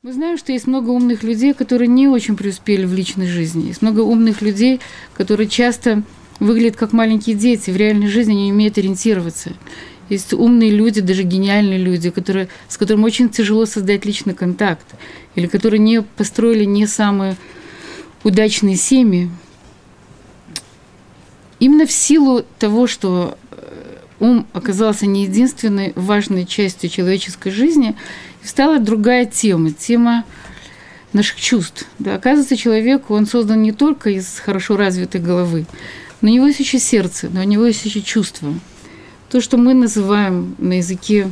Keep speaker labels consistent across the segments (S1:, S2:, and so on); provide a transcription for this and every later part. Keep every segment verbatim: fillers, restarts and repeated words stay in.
S1: Мы знаем, что есть много умных людей, которые не очень преуспели в личной жизни. Есть много умных людей, которые часто выглядят как маленькие дети. В реальной жизни они не умеют ориентироваться. Есть умные люди, даже гениальные люди, которые, с которыми очень тяжело создать личный контакт. Или которые не построили не самые удачные семьи. Именно в силу того, что ум оказался не единственной важной частью человеческой жизни, стала другая тема, тема наших чувств. Да, оказывается, человек, он создан не только из хорошо развитой головы, но у него есть еще сердце, но у него есть еще чувства. То, что мы называем на языке,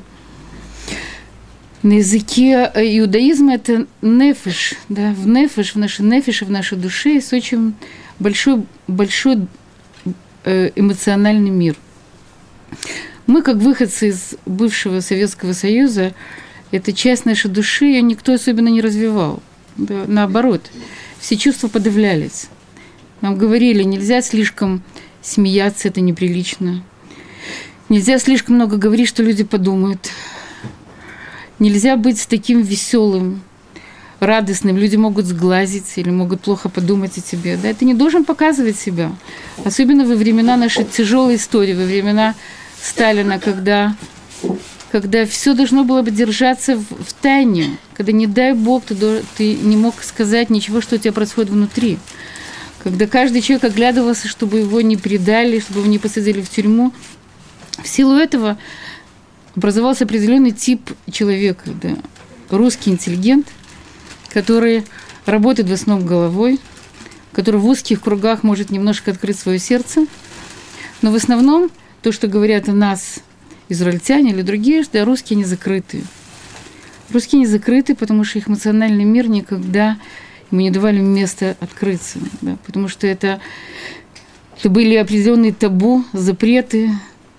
S1: на языке иудаизма, это нефеш. Да, в нефеш, в нашей нефеше, в нашей душе есть очень большой, большой эмоциональный мир. Мы, как выходцы из бывшего Советского Союза, эта часть нашей души, ее никто особенно не развивал. Да, наоборот, все чувства подавлялись. Нам говорили, нельзя слишком смеяться, это неприлично. Нельзя слишком много говорить, что люди подумают. Нельзя быть таким веселым, радостным. Люди могут сглазить или могут плохо подумать о тебе. Да, ты не должен показывать себя. Особенно во времена нашей тяжелой истории, во времена Сталина, когда... когда все должно было бы держаться в, в тайне, когда, не дай бог, ты, ты не мог сказать ничего, что у тебя происходит внутри, когда каждый человек оглядывался, чтобы его не предали, чтобы его не посадили в тюрьму. В силу этого образовался определенный тип человека, да, русский интеллигент, который работает в основном головой, который в узких кругах может немножко открыть свое сердце, но в основном то, что говорят о нас израильтяне или другие, да, русские не закрыты. Русские не закрыты, потому что их эмоциональный мир никогда ему не давали места открыться. Да, потому что это, это были определенные табу, запреты.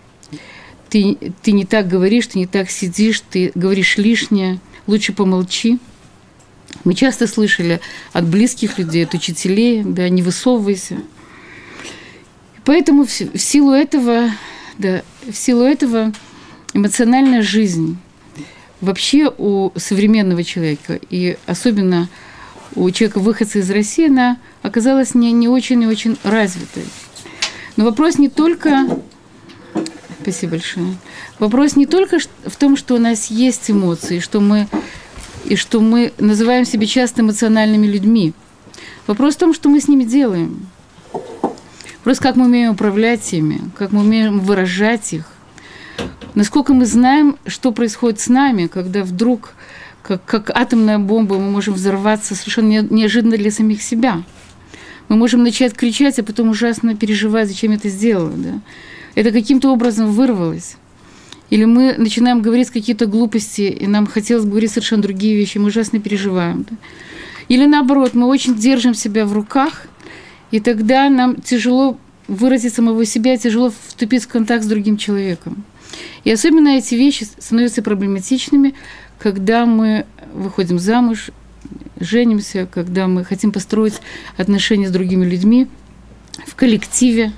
S1: Ты, ты не так говоришь, ты не так сидишь, ты говоришь лишнее, лучше помолчи. Мы часто слышали от близких людей, от учителей, да, не высовывайся. Поэтому в, в силу этого... Да, в силу этого эмоциональная жизнь вообще у современного человека, и особенно у человека-выходца из России, она оказалась не, не очень и очень развитой. Но вопрос не только... Спасибо большое. Вопрос не только в том, что у нас есть эмоции, что мы, и что мы называем себя часто эмоциональными людьми. Вопрос в том, что мы с ними делаем. Просто как мы умеем управлять ими, как мы умеем выражать их, насколько мы знаем, что происходит с нами, когда вдруг, как, как атомная бомба, мы можем взорваться совершенно неожиданно для самих себя. Мы можем начать кричать, а потом ужасно переживать, зачем я это сделала. Да? Это каким-то образом вырвалось. Или мы начинаем говорить какие-то глупости, и нам хотелось бы говорить совершенно другие вещи, мы ужасно переживаем. Да? Или наоборот, мы очень держим себя в руках, и тогда нам тяжело выразить самого себя, тяжело вступить в контакт с другим человеком. И особенно эти вещи становятся проблематичными, когда мы выходим замуж, женимся, когда мы хотим построить отношения с другими людьми в коллективе,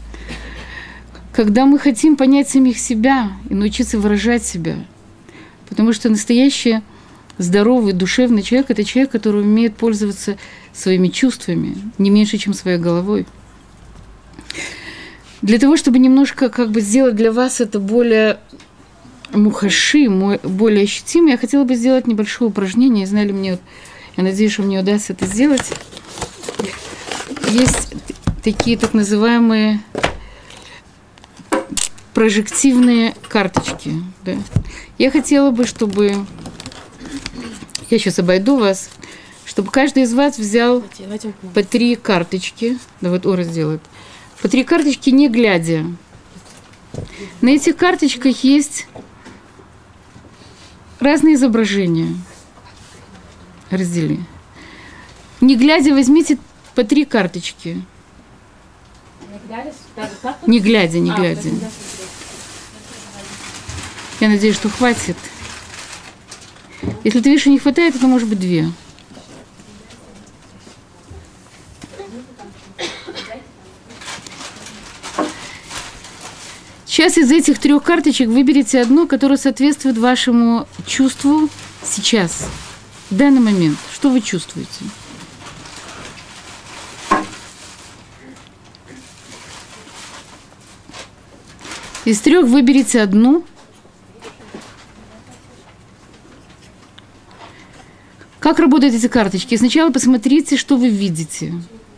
S1: когда мы хотим понять самих себя и научиться выражать себя. Потому что настоящий здоровый, душевный человек – это человек, который умеет пользоваться своими чувствами, не меньше, чем своей головой. Для того, чтобы немножко как бы сделать для вас это более мухаши, более ощутимо, я хотела бы сделать небольшое упражнение. И знали мне, я надеюсь, что мне удастся это сделать. Есть такие так называемые прожективные карточки. Да. Я хотела бы, чтобы... Я сейчас обойду вас, чтобы каждый из вас взял по три карточки. Да, вот Ора сделает. По три карточки, не глядя. На этих карточках есть разные изображения. Раздели. Не глядя, возьмите по три карточки. Не глядя, не глядя. Я надеюсь, что хватит. Если ты видишь, что не хватает, то может быть две. Сейчас из этих трех карточек выберите одну, которая соответствует вашему чувству сейчас. в данный момент, что вы чувствуете? Из трех выберите одну. Как работают эти карточки? Сначала посмотрите, что вы видите.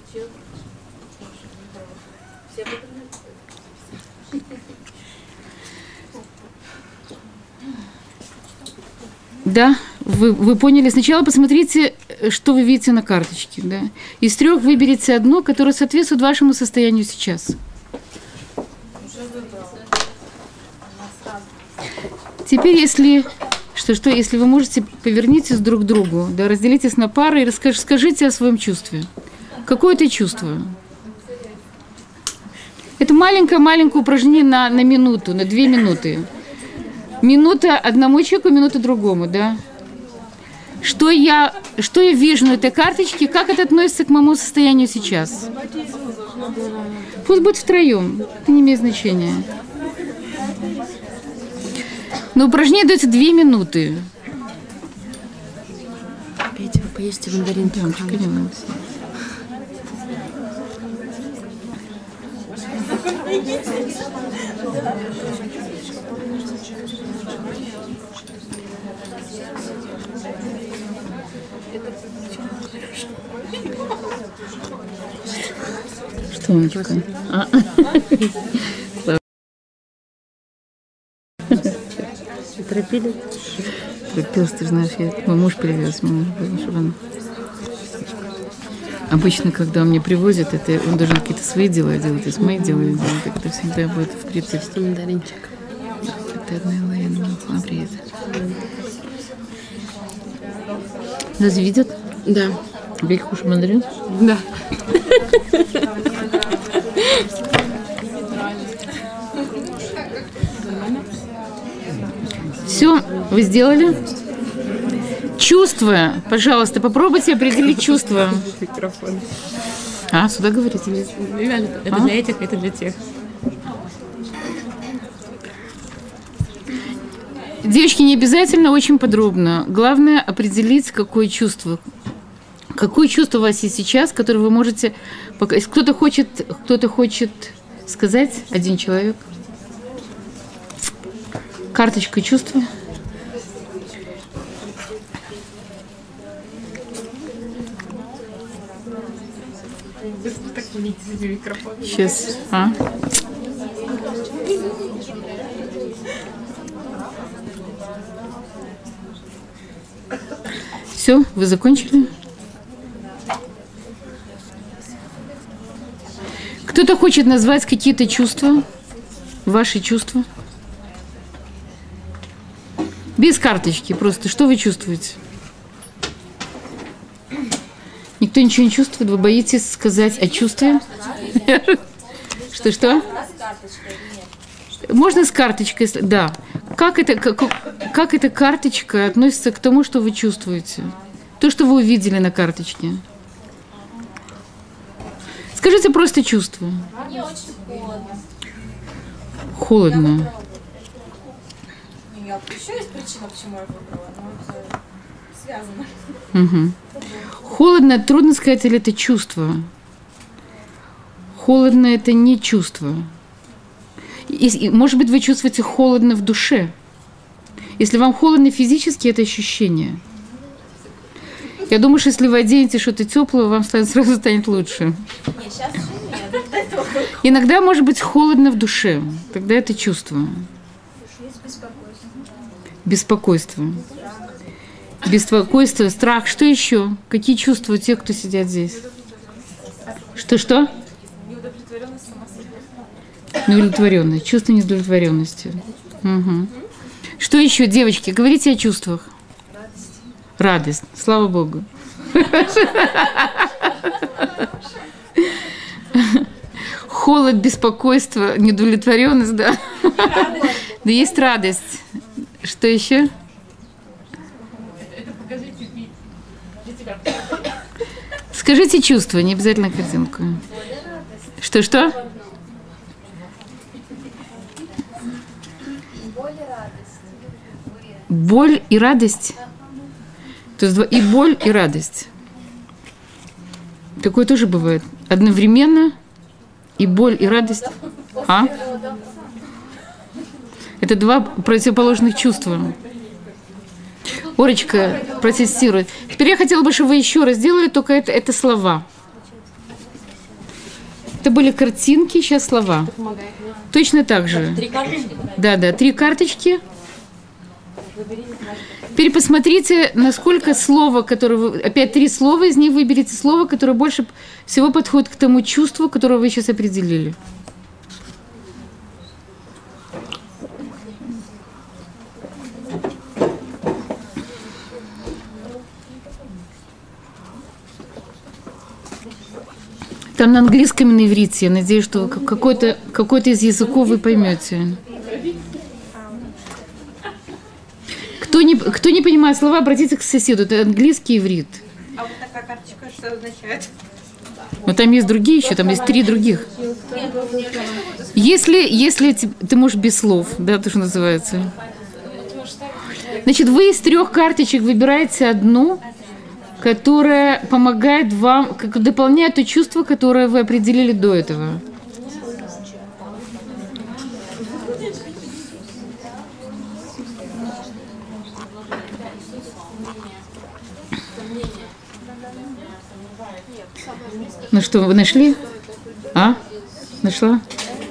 S1: Да, вы, вы поняли. Сначала посмотрите, что вы видите на карточке. Да. Из трех выберите одно, которое соответствует вашему состоянию сейчас. Теперь, если что, что, если вы можете, повернитесь друг к другу, да, разделитесь на пары и расскажите, скажите о своем чувстве. Какое это чувство? Это маленькое-маленькое упражнение на, на минуту, на две минуты. Минута одному человеку, минута другому, да. Что я, что я вижу на этой карточке, как это относится к моему состоянию сейчас? Пусть будет втроем, это не имеет значения. Но упражнение дается две минуты.
S2: Петя, вы поешьте мандарин.
S1: Да, понимаю. Что он такое? А.
S2: Торопили?
S1: Торопилась, ты знаешь, я, мой муж привез меня, чтобы он... Обычно, когда он мне привозит, это он должен какие-то свои дела делать, то есть мои дела делать, так это всегда будет впритык.
S2: Что мандаринчик?
S1: Это одна лайна, смотри. Разве видят?
S2: Да.
S1: Бей кушай мандарин?
S2: Да.
S1: Все, вы сделали? Чувства, пожалуйста, попробуйте определить чувства.
S2: Микрофон.
S1: А, сюда говорите?
S2: Это
S1: А?
S2: для этих, это для тех.
S1: Девочки, не обязательно очень подробно. Главное определить, какое чувство. Какое чувство у вас есть сейчас, которое вы можете... Если кто-то хочет, кто-то хочет сказать, один человек. Карточка чувства. Сейчас. А? Все, вы закончили? Кто-то хочет назвать какие-то чувства? Ваши чувства? Без карточки просто. Что вы чувствуете? Никто ничего не чувствует? Вы боитесь сказать о чувстве? Что-что? Можно с карточкой? Да. Как это, как, как эта карточка относится к тому, что вы чувствуете? То, что вы увидели на карточке. Скажите просто чувство.
S3: Мне очень холодно.
S1: Холодно.
S3: Еще есть причина, почему я выбрала, но это связано.
S1: Угу. Холодно, трудно сказать, или это чувство. Холодно – это не чувство. И, может быть, вы чувствуете холодно в душе. Если вам холодно физически, это ощущение. Я думаю, что если вы оденете что-то теплое, вам станет, сразу станет лучше.
S3: Нет, сейчас уже нет.
S1: Иногда может быть холодно в душе. Тогда это чувство.
S3: Есть беспокойство.
S1: Беспокойство. Беспокойство, страх. Что еще? Какие чувства у тех, кто сидят здесь? Что-что?
S3: Неудовлетворенность сама собой.
S1: Неудовлетворенность. Чувство неудовлетворенности. Угу. Что еще, девочки? Говорите о чувствах.
S3: Радость.
S1: Радость. Слава Богу. Холод, беспокойство, неудовлетворенность, да. Да есть радость. Что еще? Скажите чувство, не обязательно картинку. Что-что?
S3: Боль и радость.
S1: Боль и радость? То есть и боль, и радость. Такое тоже бывает. Одновременно и боль, и радость. А? Это два противоположных чувства. Орочка протестирует. Теперь я хотела бы, чтобы вы еще раз сделали, только это, это слова. Это были картинки, сейчас слова. Точно так же.
S2: Три карточки?
S1: Да, да, три карточки. Теперь посмотрите, насколько слово, которое вы... Опять три слова, из них выберите слово, которое больше всего подходит к тому чувству, которое вы сейчас определили. Там на английском и на иврите. Я надеюсь, что какой-то, какой-то из языков вы поймете. Кто не, кто не понимает слова, обратитесь к соседу. Это английский и иврит.
S3: А вот такая карточка что означает?
S1: Но там есть другие еще, там есть три других. Если, если ты можешь без слов, да, то, что называется. Значит, вы из трех карточек выбираете одну, которая помогает вам, как дополняет то чувство, которое вы определили до этого. Ну что, вы нашли? А? Нашла?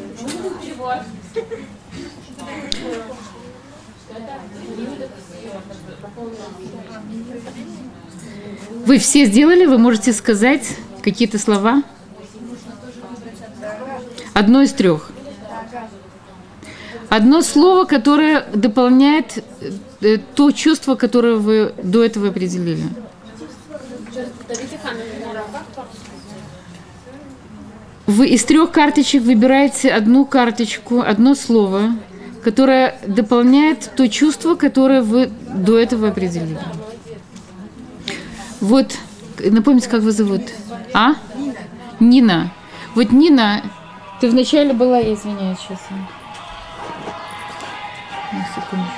S1: Вы все сделали? Вы можете сказать какие-то слова? Одно из трех. Одно слово, которое дополняет то чувство, которое вы до этого определили. Вы из трех карточек выбираете одну карточку, одно слово, которое дополняет то чувство, которое вы до этого определили. Вот, напомните, как вас зовут? А? Нина. Вот Нина, ты вначале была, я извиняюсь, сейчас. На секундочку.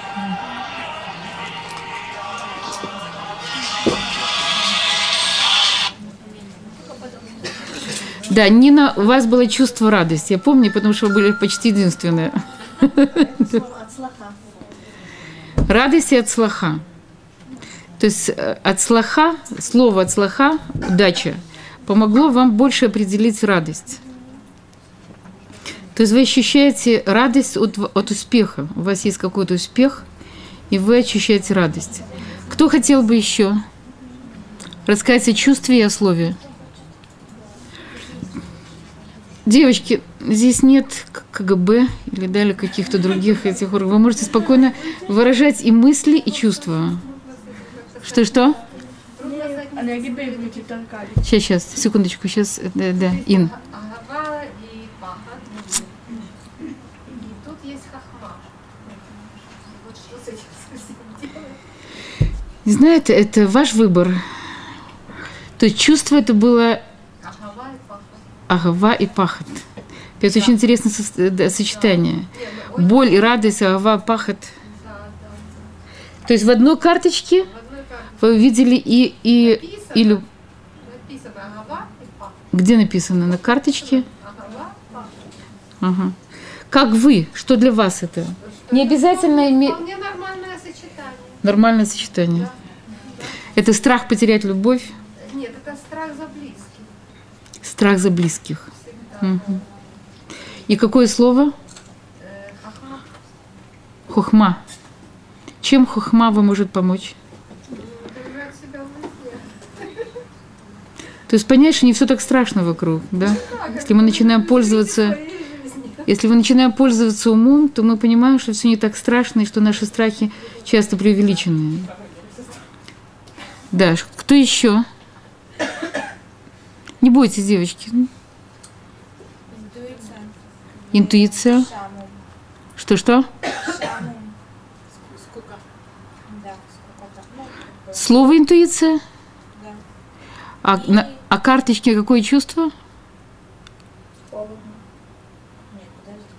S1: Да, Нина, у вас было чувство радости. Я помню, потому что вы были почти единственные. Радость и от слаха. То есть от слаха, слово от слаха, удача, помогло вам больше определить радость. То есть вы ощущаете радость от, от успеха. У вас есть какой-то успех, и вы ощущаете радость. Кто хотел бы еще рассказать о чувстве и о слове? Девочки, здесь нет КГБ или дали каких-то других этих органов. Вы можете спокойно выражать и мысли, и чувства. Что-что? Сейчас, сейчас, секундочку, сейчас, да, да, Ин.
S4: Агава и пахат. И тут есть хахма. Вот что с этим совсем делать?
S1: Не знаю, это, это ваш выбор. То есть чувство это было
S4: Агава и пахат.
S1: агава и пахат. Это да. Очень интересное со- да, сочетание. Боль и радость, агава, пахат.
S4: Да, да.
S1: То есть в одной карточке вы увидели и... и, и люб...
S4: Написано агава и пахат.
S1: Где написано? На карточке?
S4: Агава, пахат.
S1: Ага. Как вы? Что для вас это? Не обязательно иметь...
S4: Вполне нормальное сочетание.
S1: Нормальное сочетание.
S4: Да.
S1: Это страх потерять любовь?
S4: Нет, это страх за близких.
S1: Страх за близких.
S4: Всегда.
S1: Угу. И какое слово?
S4: Э, хахма.
S1: Хохма. Чем хохма вам может помочь?
S4: Держать себя в узде.
S1: То есть понять, что не все так страшно вокруг, да? Если мы начинаем пользоваться, если мы начинаем пользоваться умом, то мы понимаем, что все не так страшно, и что наши страхи часто преувеличенные. Да, кто еще? Не бойтесь, девочки.
S3: Интуиция.
S1: Интуиция.
S3: Шамум.
S1: Что-что?
S3: Шамум. Скука. Да, скука. Ну,
S1: Слово интуиция?
S3: да.
S1: А, на, а карточке какое чувство?
S3: Холодно. Нет, подожди.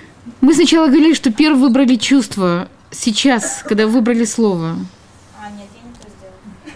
S1: Мы сначала говорили, что первым выбрали чувство. Сейчас, когда выбрали слово.
S3: А, нет, то сделать.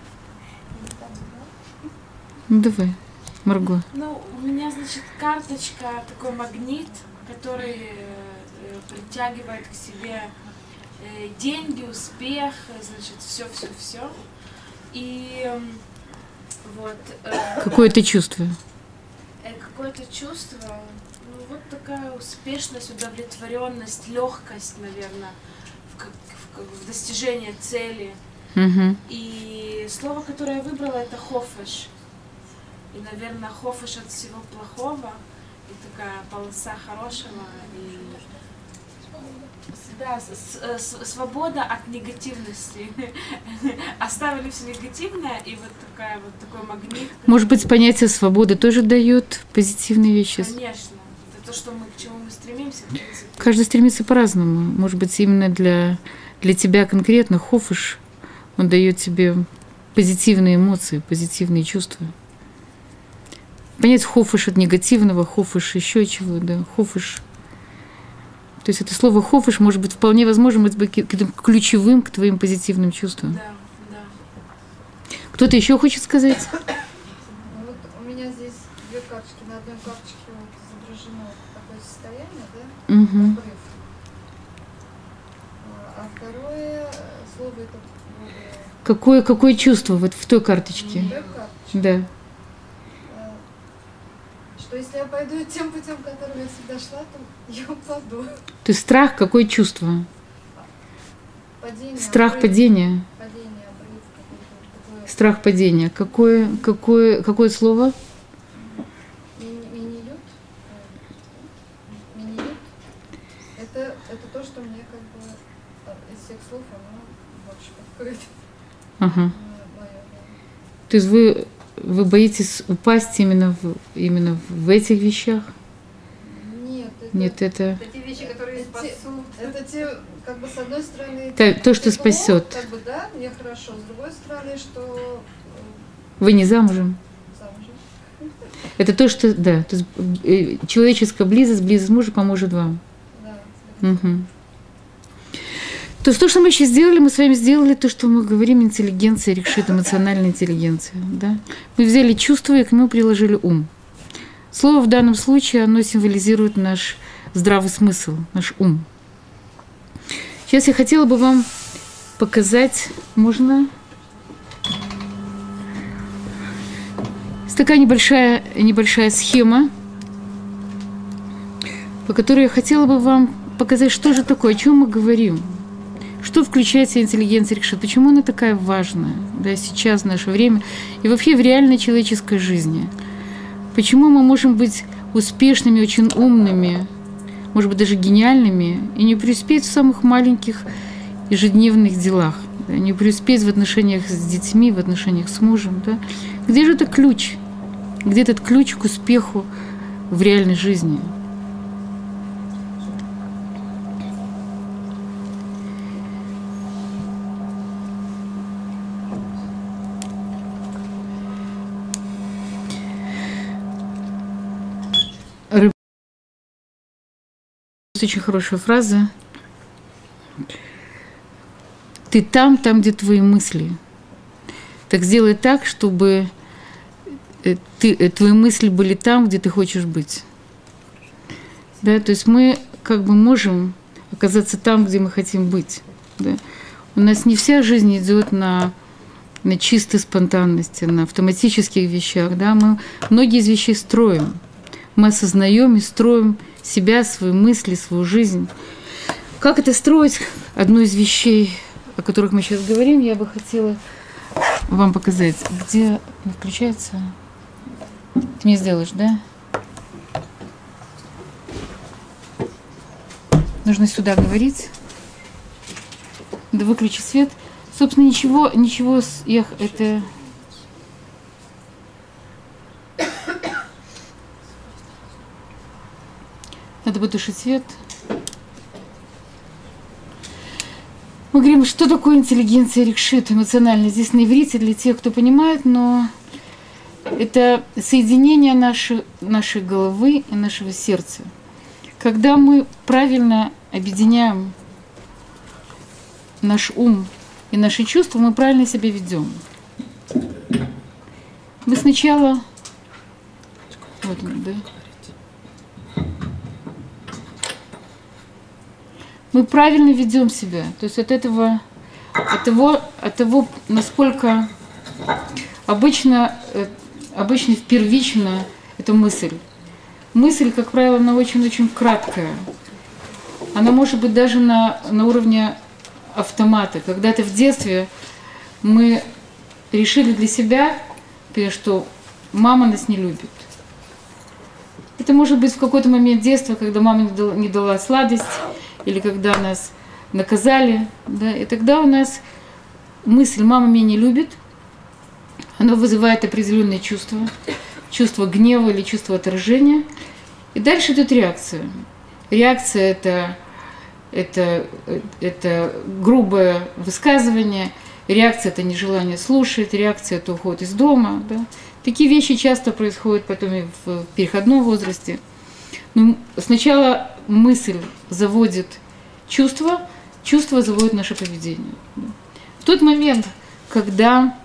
S1: Ну давай, Марго.
S5: Ну, у меня, значит, карточка, такой магнит, который э, притягивает к себе э, деньги, успех, значит, все-все-все. И э, вот... Э,
S1: Какое ты чувство?
S5: э, какое-то чувство, ну, вот такая успешность, удовлетворенность, легкость, наверное, в, как- в, как- в достижении цели.
S1: Угу.
S5: И слово, которое я выбрала, это хофеш. И, наверное, хофеш от всего плохого, и такая полоса хорошего, и да, с- с- свобода от негативности. Оставили все негативное, и вот такая вот такой магнит.
S1: Может быть, понятие свободы тоже дает позитивные вещи?
S5: Конечно, это то, что мы, к чему мы стремимся, в принципе.
S1: Каждый стремится по-разному. Может быть, именно для, для тебя конкретно хофиш, он дает тебе позитивные эмоции, позитивные чувства. Понять хофиш от негативного, хофиш еще чего, да, хофиш. То есть это слово хофиш может быть вполне возможно быть каким-то ключевым к твоим позитивным чувствам.
S5: Да, да.
S1: Кто-то еще хочет сказать?
S4: Вот у меня здесь две карточки. На одной карточке вот изображено такое состояние, да,
S1: Угу.
S4: обрыв. А а второе э, слово это более
S1: Какое, какое чувство вот в той карточке?
S4: две карточки.
S1: Да.
S4: Э, Что если я пойду тем путем, которым я всегда шла, то я упаду.
S1: То есть страх, какое чувство?
S4: Падение.
S1: Страх
S4: обрыв,
S1: падения.
S4: Падение, обрыв, какое-то такое.
S1: Страх падения. Какое, какое, какое слово?
S4: Мини- Мини-ют. э, Мини-ют. Это, это то, что мне как бы э, из всех слов оно больше подходит.
S1: Ага.
S4: Моё,
S1: То есть вы, вы боитесь упасть именно в, именно в этих вещах?
S4: Нет, это,
S1: Нет, это
S3: Это те вещи, которые
S4: это, те,
S3: спасут.
S4: это те, как бы с одной стороны,
S1: то, то, что
S4: тепло,
S1: спасет.
S4: как бы да, мне хорошо, с другой стороны, что
S1: Вы не замужем?
S4: э, замужем.
S1: Это то, что, да, то есть э, человеческая близость, близость мужа поможет вам.
S4: Да,
S1: Мгм. То есть то, что мы еще сделали, мы с вами сделали то, что мы говорим, интеллигенция решит, эмоциональная интеллигенция. Да? Мы взяли чувства и к нему приложили ум. Слово в данном случае, оно символизирует наш здравый смысл, наш ум. Сейчас я хотела бы вам показать, можно? Есть такая небольшая, небольшая схема, по которой я хотела бы вам показать, что же такое, о чем мы говорим. Что включает в себя интеллигенция решит? Почему она такая важная, да, сейчас, в наше время, и вообще в реальной человеческой жизни? Почему мы можем быть успешными, очень умными, может быть, даже гениальными, и не преуспеть в самых маленьких ежедневных делах, да, не преуспеть в отношениях с детьми, в отношениях с мужем? Да? Где же это ключ? Где этот ключ к успеху в реальной жизни? Очень хорошая фраза. Ты там, там, где твои мысли. Так сделай так, чтобы ты, твои мысли были там, где ты хочешь быть. Да, то есть мы как бы можем оказаться там, где мы хотим быть. Да. У нас не вся жизнь идет на, на чистой спонтанности, на автоматических вещах. Да. Мы многие из вещей строим. Мы осознаем и строим себя, свои мысли, свою жизнь. Как это строить? Одну из вещей, о которых мы сейчас говорим, я бы хотела вам показать. Где не включается? Ты мне сделаешь, да? Нужно сюда говорить. Да выключи свет. Собственно, ничего, ничего, я, это... Надо потушить свет. Мы говорим, что такое интеллигенция решит эмоционально. Здесь на иврите для тех, кто понимает, но это соединение нашей, нашей головы и нашего сердца. Когда мы правильно объединяем наш ум и наши чувства, мы правильно себя ведем. Мы сначала... Вот он, да? Мы правильно ведем себя. То есть от этого, от того, от того, насколько обычно, обычно первично эта мысль. Мысль, как правило, она очень-очень краткая. Она может быть даже на, на уровне автомата. Когда-то в детстве мы решили для себя, что мама нас не любит. Это может быть в какой-то момент детства, когда мама не дала, не дала сладость, или когда нас наказали. Да, и тогда у нас мысль «мама меня не любит», она вызывает определенные чувства, чувство гнева или чувство отторжения. И дальше идет реакция. Реакция это, это, это грубое высказывание, реакция это нежелание слушать, реакция это уход из дома. Да. Такие вещи часто происходят потом и в переходном возрасте. Но сначала мысль заводит чувство, чувство заводит наше поведение. В тот момент, когда,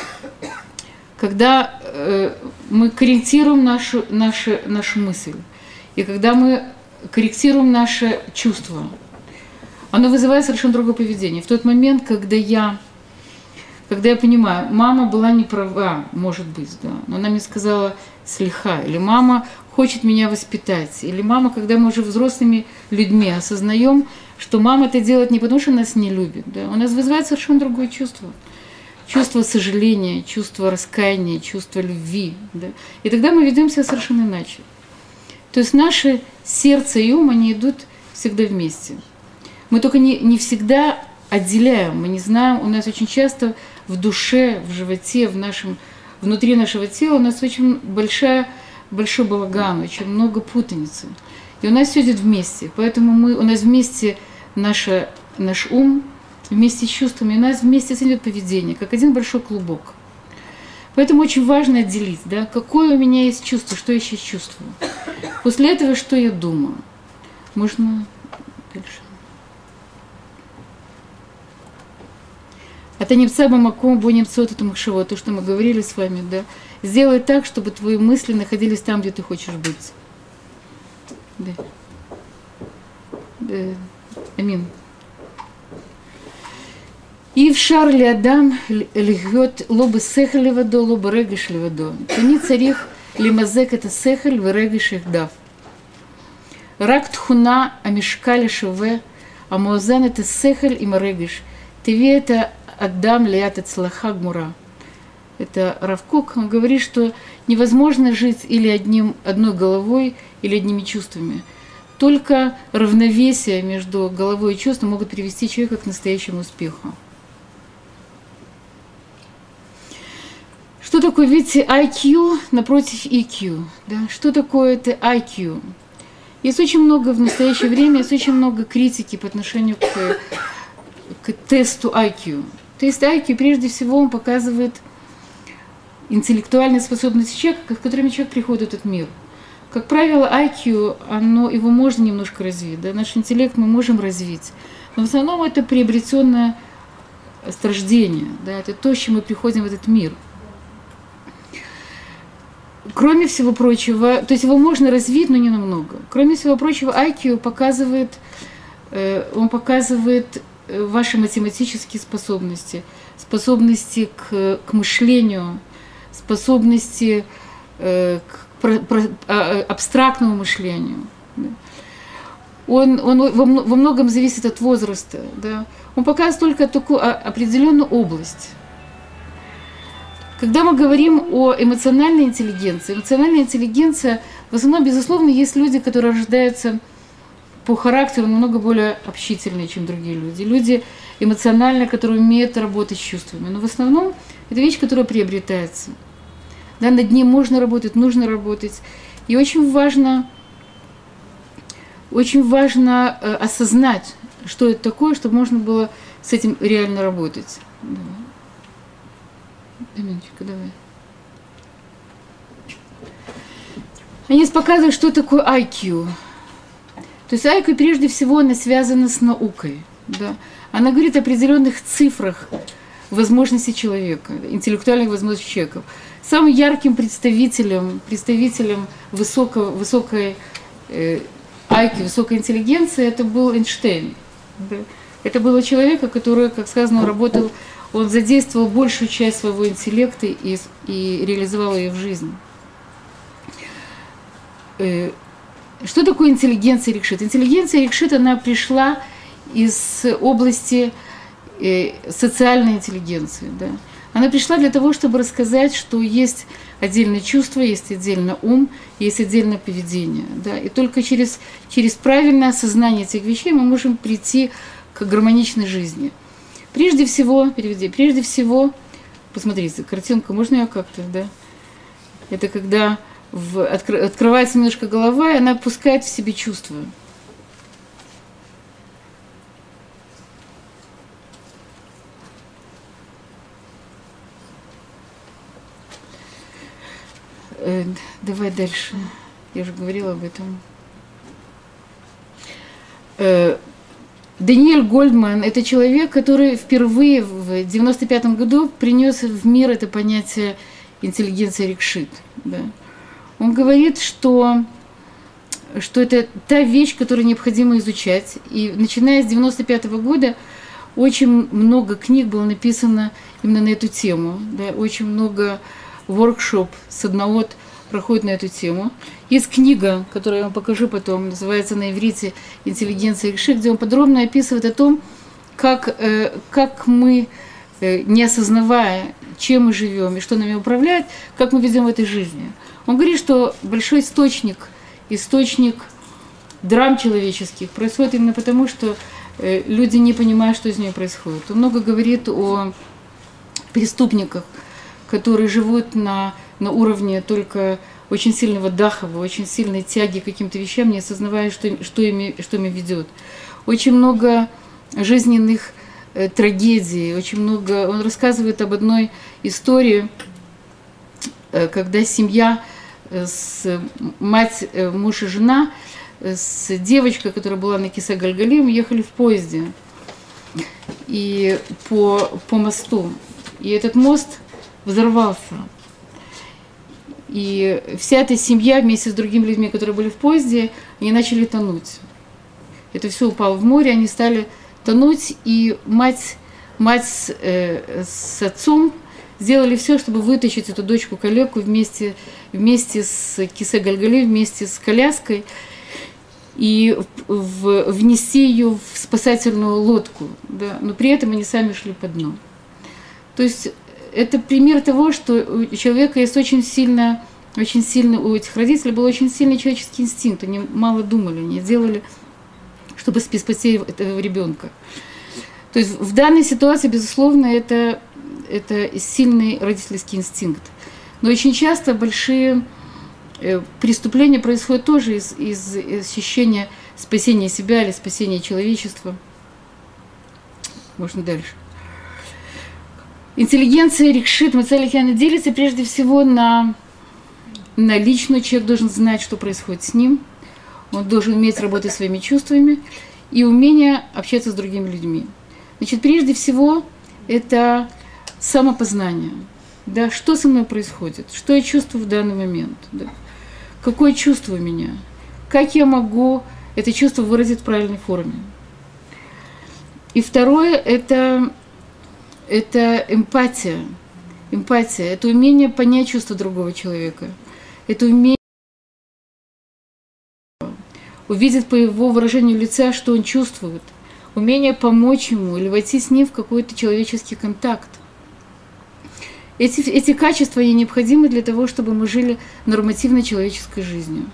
S1: когда э, мы корректируем нашу, нашу, нашу мысль, и когда мы корректируем наше чувство, оно вызывает совершенно другое поведение. В тот момент, когда я, когда я понимаю, мама была не права, может быть, да, но она мне сказала слиха, или мама хочет меня воспитать, или мама, когда мы уже взрослыми людьми осознаем, что мама это делает не потому, что нас не любит, да, у нас вызывает совершенно другое чувство. Чувство сожаления, чувство раскаяния, чувство любви. Да, и тогда мы ведем себя совершенно иначе. То есть наше сердце и ум, они идут всегда вместе. Мы только не, не всегда отделяем, мы не знаем, у нас очень часто в душе, в животе, в нашем, внутри нашего тела у нас очень большая, большой балаган, очень много путаницы. И у нас все идет вместе. Поэтому мы, у нас вместе наша, наш ум, вместе с чувствами, и у нас вместе идет поведение, как один большой клубок. Поэтому очень важно отделить, да, какое у меня есть чувство, что я сейчас чувствую. После этого, что я думаю. Можно дальше. Это не маком, бо немцот, это махшево, то, что мы говорили с вами, да. Сделай так, чтобы твои мысли находились там, где ты хочешь быть. Да. Да. Амин. И в шарле Адам льет лобы сехель левадо, лобы региш левадо. Тани царих лимазек это сехель в региш их дав. Рак тхуна амишкали шеве, а муазан это сехель и марегиш. Ты это Адам лият ацлаха гмура. Это Рав Кок, он говорит, что невозможно жить или одним, одной головой, или одними чувствами. Только равновесие между головой и чувством могут привести человека к настоящему успеху. Что такое, видите, ай кью напротив и кью? Да? Что такое это ай кью? Есть очень много в настоящее время, есть очень много критики по отношению к, к тесту ай кью. Тест ай кью, прежде всего, он показывает интеллектуальные способности человека, с которыми человек приходит в этот мир. Как правило, ай кью, оно, его можно немножко развить. Да? Наш интеллект мы можем развить. Но в основном это приобретенное с рождения. Да? Это то, с чем мы приходим в этот мир. Кроме всего прочего, то есть его можно развить, но не намного. Кроме всего прочего, ай кью показывает, он показывает ваши математические способности, способности к, к мышлению, способности к про, про, абстрактному мышлению. Он, он во, во многом зависит от возраста. Да? Он показывает только такую определенную область. Когда мы говорим о эмоциональной интеллигенции, эмоциональная интеллигенция, в основном, безусловно, есть люди, которые рождаются по характеру намного более общительные, чем другие люди. Люди эмоциональные, которые умеют работать с чувствами. Но в основном это вещь, которая приобретается. Да, над ней можно работать, нужно работать. И очень важно, очень важно э, осознать, что это такое, чтобы можно было с этим реально работать. Да. Минуточку, давай. Они показывают, что такое ай кью. То есть ай кью прежде всего она связана с наукой. Да? Она говорит о определенных цифрах возможностей человека, интеллектуальных возможностей человека. Самым ярким представителем, представителем высокого, высокой э, ай кью, высокой интеллигенции это был Эйнштейн. Да? Это был человек, который, как сказано, работал, он задействовал большую часть своего интеллекта и, и реализовал ее в жизни. Э, что такое интеллигенция Рикшит? Интеллигенция Рикшит, она пришла из области э, социальной интеллигенции. Да? Она пришла для того, чтобы рассказать, что есть отдельное чувство, есть отдельно ум, есть отдельное поведение. Да? И только через, через правильное осознание этих вещей мы можем прийти к гармоничной жизни. Прежде всего, переведи, прежде всего, посмотрите, картинку, можно ее как-то, да? Это когда в, откр, открывается немножко голова, и она пускает в себе чувства. Э, давай дальше. Я уже говорила об этом. Э, Даниэль Гольдман – это человек, который впервые в девяносто пятом году принес в мир это понятие интеллигенция Рикшит. Да. Он говорит, что, что это та вещь, которую необходимо изучать. И начиная с девяносто пятого года очень много книг было написано именно на эту тему. Да. Очень много воркшоп, саднаот проходит на эту тему. Есть книга, которую я вам покажу потом, называется на иврите «Интеллигенция Рикшит», где он подробно описывает о том, как, э, как мы, э, не осознавая, чем мы живем и что нами управляет, как мы ведем в этой жизни. Он говорит, что большой источник, источник драм человеческих происходит именно потому, что э, люди не понимают, что с ними происходит. Он много говорит о преступниках, которые живут на, на уровне только очень сильного дахова, очень сильной тяги к каким-то вещам, не осознавая, что, что, ими, что ими ведет. Очень много жизненных э, трагедий, очень много... Он рассказывает об одной истории, э, когда семья, э, с, мать, э, муж и жена, э, с девочкой, которая была на Кисе Гальгалим, ехали в поезде и по, по мосту. И этот мост взорвался. И вся эта семья вместе с другими людьми, которые были в поезде, они начали тонуть. Это все упало в море, они стали тонуть, и мать, мать с, э, с отцом сделали все, чтобы вытащить эту дочку-калеку вместе, вместе с Кисе Гальгали, вместе с коляской, и в, внести ее в спасательную лодку. Да? Но при этом они сами шли по дну. То есть это пример того, что у человека есть очень сильно, очень сильно, у этих родителей был очень сильный человеческий инстинкт. Они мало думали, они делали, чтобы спасти этого ребенка. То есть в данной ситуации, безусловно, это, это сильный родительский инстинкт. Но очень часто большие преступления происходят тоже из, из ощущения спасения себя или спасения человечества. Можно дальше. Интеллигенция Рикшит, Мацалихяна делится прежде всего на, на личную. Человек должен знать, что происходит с ним. Он должен уметь работать своими чувствами и умение общаться с другими людьми. Значит, прежде всего, это самопознание. Да, что со мной происходит? Что я чувствую в данный момент? Да? Какое чувство у меня? Как я могу это чувство выразить в правильной форме? И второе – это... Это эмпатия. Эмпатия – это умение понять чувства другого человека. Это умение увидеть по его выражению лица, что он чувствует. Умение помочь ему или войти с ним в какой-то человеческий контакт. Эти, эти качества они необходимы для того, чтобы мы жили нормативной человеческой жизнью.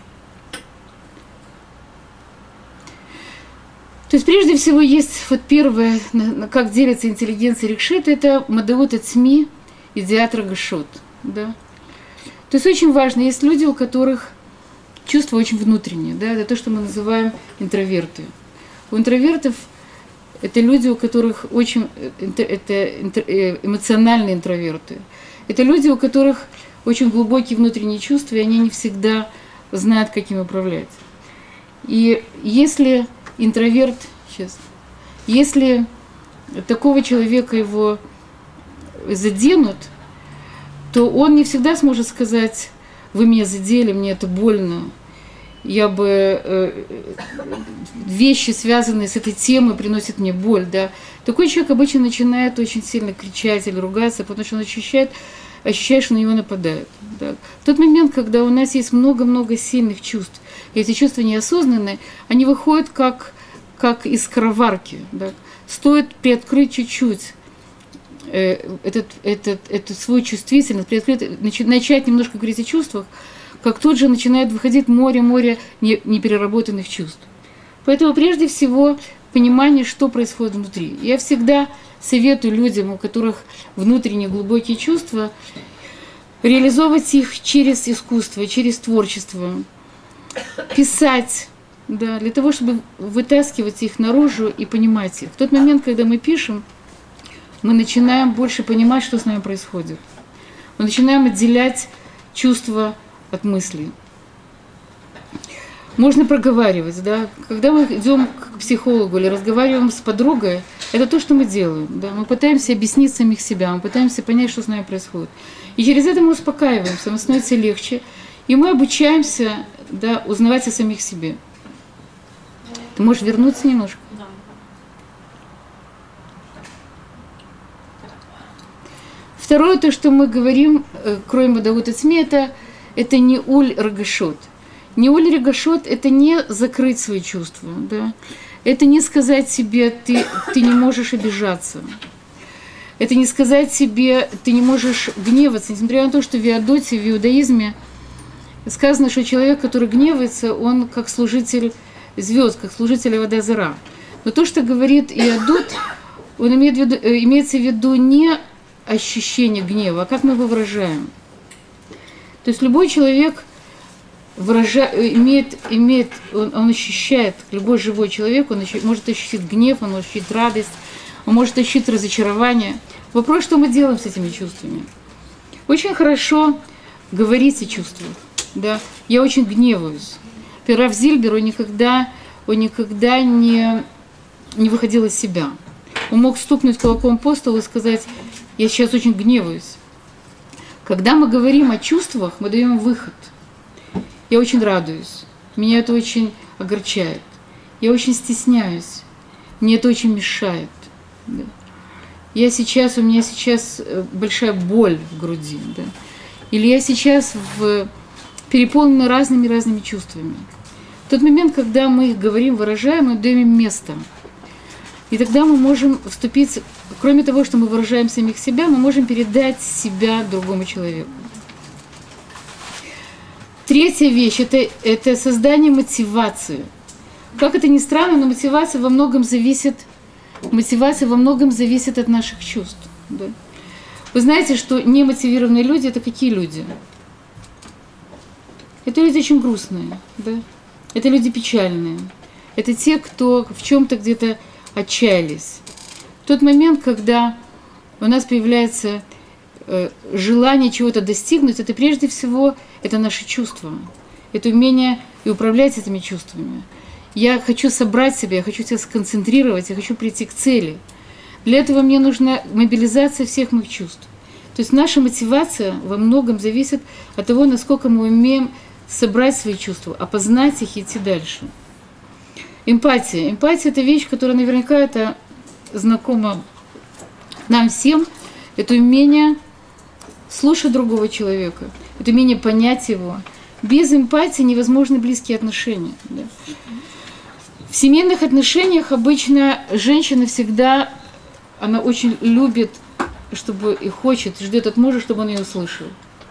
S1: То есть прежде всего есть вот первое, как делится интеллигенция Рикшит, это мадаут ацми, идиат рагашот. Да? То есть очень важно, есть люди, у которых чувства очень внутренние, да? Это то, что мы называем интроверты. У интровертов это люди, у которых очень, это эмоциональные интроверты. Это люди, у которых очень глубокие внутренние чувства, и они не всегда знают, как им управлять. И если интроверт, сейчас, Если такого человека его заденут, то он не всегда сможет сказать: вы меня задели, мне это больно. Я бы э, вещи, связанные с этой темой, приносят мне боль. Да? Такой человек обычно начинает очень сильно кричать или ругаться, потому что он ощущает, ощущает, что на него нападают. Да? В тот момент, когда у нас есть много-много сильных чувств, и эти чувства неосознанные, они выходят как, как из скороварки. Да? Стоит приоткрыть чуть-чуть э, этот, этот, этот свой чувствительность, приоткрыть, начать немножко говорить о чувствах, как тут же начинает выходить море-море непереработанных чувств. Поэтому прежде всего понимание, что происходит внутри. Я всегда советую людям, у которых внутренние глубокие чувства, реализовывать их через искусство, через творчество, писать, да, для того, чтобы вытаскивать их наружу и понимать их. В тот момент, когда мы пишем, мы начинаем больше понимать, что с нами происходит. Мы начинаем отделять чувства от мыслей. Можно проговаривать, да. Когда мы идем к психологу или разговариваем с подругой, это то, что мы делаем. Да? Мы пытаемся объяснить самих себя, мы пытаемся понять, что с нами происходит. И через это мы успокаиваемся, нам становится легче, и мы обучаемся, да, узнавать о самих себе. Ты можешь вернуться немножко?
S2: Да.
S1: Второе, то, что мы говорим, кроме Даут Ацми, это это не уль рагашот. Не уль рагашот – это не закрыть свои чувства. Да? Это не сказать себе, ты, ты не можешь обижаться. Это не сказать себе, ты не можешь гневаться. Несмотря на то, что в Иодоте, в иудаизме сказано, что человек, который гневается, он как служитель звезд, как служитель Авода Зара. Но то, что говорит Иодот, он имеет в виду, имеется в виду не ощущение гнева, а как мы его выражаем. То есть любой человек выража... имеет, имеет он, он ощущает, любой живой человек, он ощущает, может ощутить гнев, он может ощутить радость, он может ощутить разочарование. Вопрос, что мы делаем с этими чувствами. Очень хорошо говорить о чувствах. Да? Я очень гневаюсь. Рав Зильбер, он никогда, он никогда не, не выходил из себя. Он мог стукнуть кулаком по столу и сказать: я сейчас очень гневаюсь. Когда мы говорим о чувствах, мы даем выход. Я очень радуюсь, меня это очень огорчает. Я очень стесняюсь, мне это очень мешает. Да. Я сейчас, у меня сейчас большая боль в груди. Да. Или я сейчас в, переполнена разными-разными чувствами. В тот момент, когда мы их говорим, выражаем, мы даем им место. И тогда мы можем вступить, кроме того, что мы выражаем самих себя, мы можем передать себя другому человеку. Третья вещь это, – это создание мотивации. Как это ни странно, но мотивация во многом зависит, мотивация во многом зависит от наших чувств. Да? Вы знаете, что немотивированные люди – это какие люди? Это люди очень грустные, да? Это люди печальные. Это те, кто в чем-то где-то отчаялись. В тот момент, когда у нас появляется э, желание чего-то достигнуть, это прежде всего это наши чувства, это умение и управлять этими чувствами. Я хочу собрать себя, я хочу себя сконцентрировать, я хочу прийти к цели. Для этого мне нужна мобилизация всех моих чувств. То есть наша мотивация во многом зависит от того, насколько мы умеем собрать свои чувства, опознать их и идти дальше. Эмпатия. Эмпатия – это вещь, которая наверняка это знакома нам всем. Это умение слушать другого человека, это умение понять его. Без эмпатии невозможны близкие отношения. Да. В семейных отношениях обычно женщина всегда, она очень любит, чтобы и хочет, ждет от мужа, чтобы он ее услышал.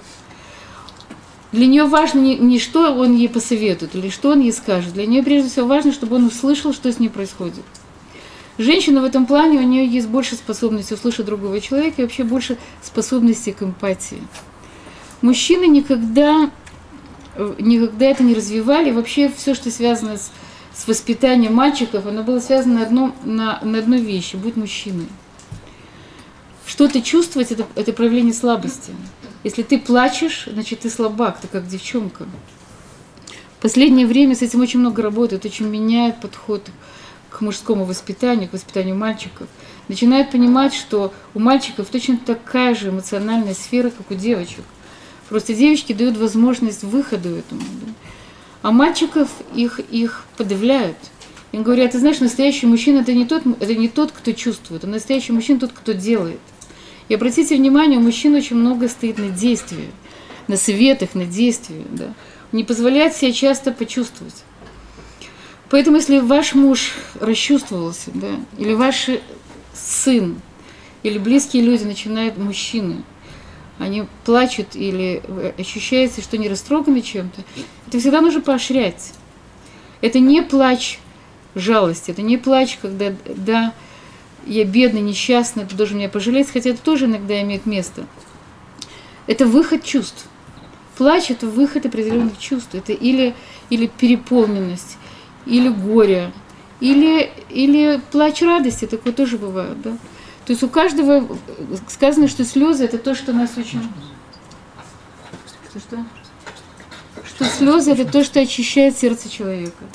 S1: Для нее важно не, не что он ей посоветует или что он ей скажет. Для нее прежде всего важно, чтобы он услышал, что с ней происходит. Женщина в этом плане, у нее есть больше способности услышать другого человека и вообще больше способностей к эмпатии. Мужчины никогда, никогда это не развивали. Вообще все, что связано с, с воспитанием мальчиков, оно было связано на, одном, на, на одной вещи – будь мужчиной. Что-то чувствовать – это, это проявление слабости. Если ты плачешь, значит, ты слабак, ты как девчонка. В последнее время с этим очень много работают, очень меняют подход к, мужскому воспитанию, к воспитанию мальчиков, начинают понимать, что у мальчиков точно такая же эмоциональная сфера, как у девочек. Просто девочки дают возможность выходу этому. Да? А мальчиков их, их подавляют. Им говорят, ты знаешь, настоящий мужчина это не, тот, это не тот, кто чувствует, а настоящий мужчина тот, кто делает. И обратите внимание, у мужчин очень много стоит на действии, на советах, на действии. Да? Не позволяет себе часто почувствовать. Поэтому, если ваш муж расчувствовался, да, или ваш сын, или близкие люди начинают, мужчины, они плачут или ощущается, что они растроганы чем-то, это всегда нужно поощрять. Это не плач жалости, это не плач, когда, да, я бедный, несчастный, ты должен меня пожалеть, хотя это тоже иногда имеет место. Это выход чувств. Плач – это выход определенных чувств. Это или, или переполненность, или горе, или, или плач радости, такое тоже бывает. Да? То есть у каждого сказано, что слезы – это то, что нас очень… Что, что? Что слезы – это то, что очищает сердце человека.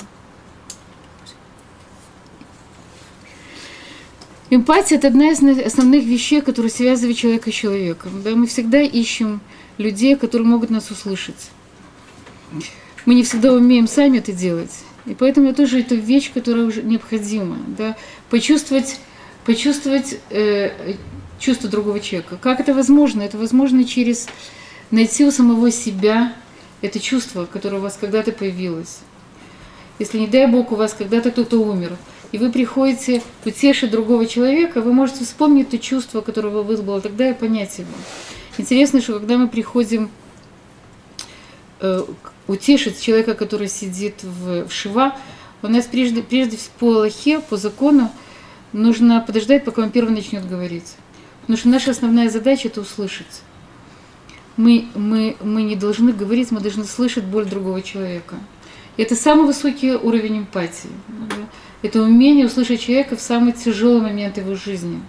S1: Эмпатия – это одна из основных вещей, которые связывают человека с человеком. Да? Мы всегда ищем людей, которые могут нас услышать. Мы не всегда умеем сами это делать. И поэтому это тоже это вещь, которая уже необходима. Да? Почувствовать, почувствовать э, чувство другого человека. Как это возможно? Это возможно через найти у самого себя это чувство, которое у вас когда-то появилось. Если, не дай Бог, у вас когда-то кто-то умер, и вы приходите утешить другого человека, вы можете вспомнить то чувство, которое вы вызвало тогда, и понять его. Интересно, что когда мы приходим э, утешить человека, который сидит в, в шива, у нас прежде, прежде всего по Аллахе, по закону, нужно подождать, пока он первый начнет говорить. Потому что наша основная задача – это услышать. Мы, мы, мы не должны говорить, мы должны слышать боль другого человека. И это самый высокий уровень эмпатии. Да? Это умение услышать человека в самый тяжелый момент его жизни.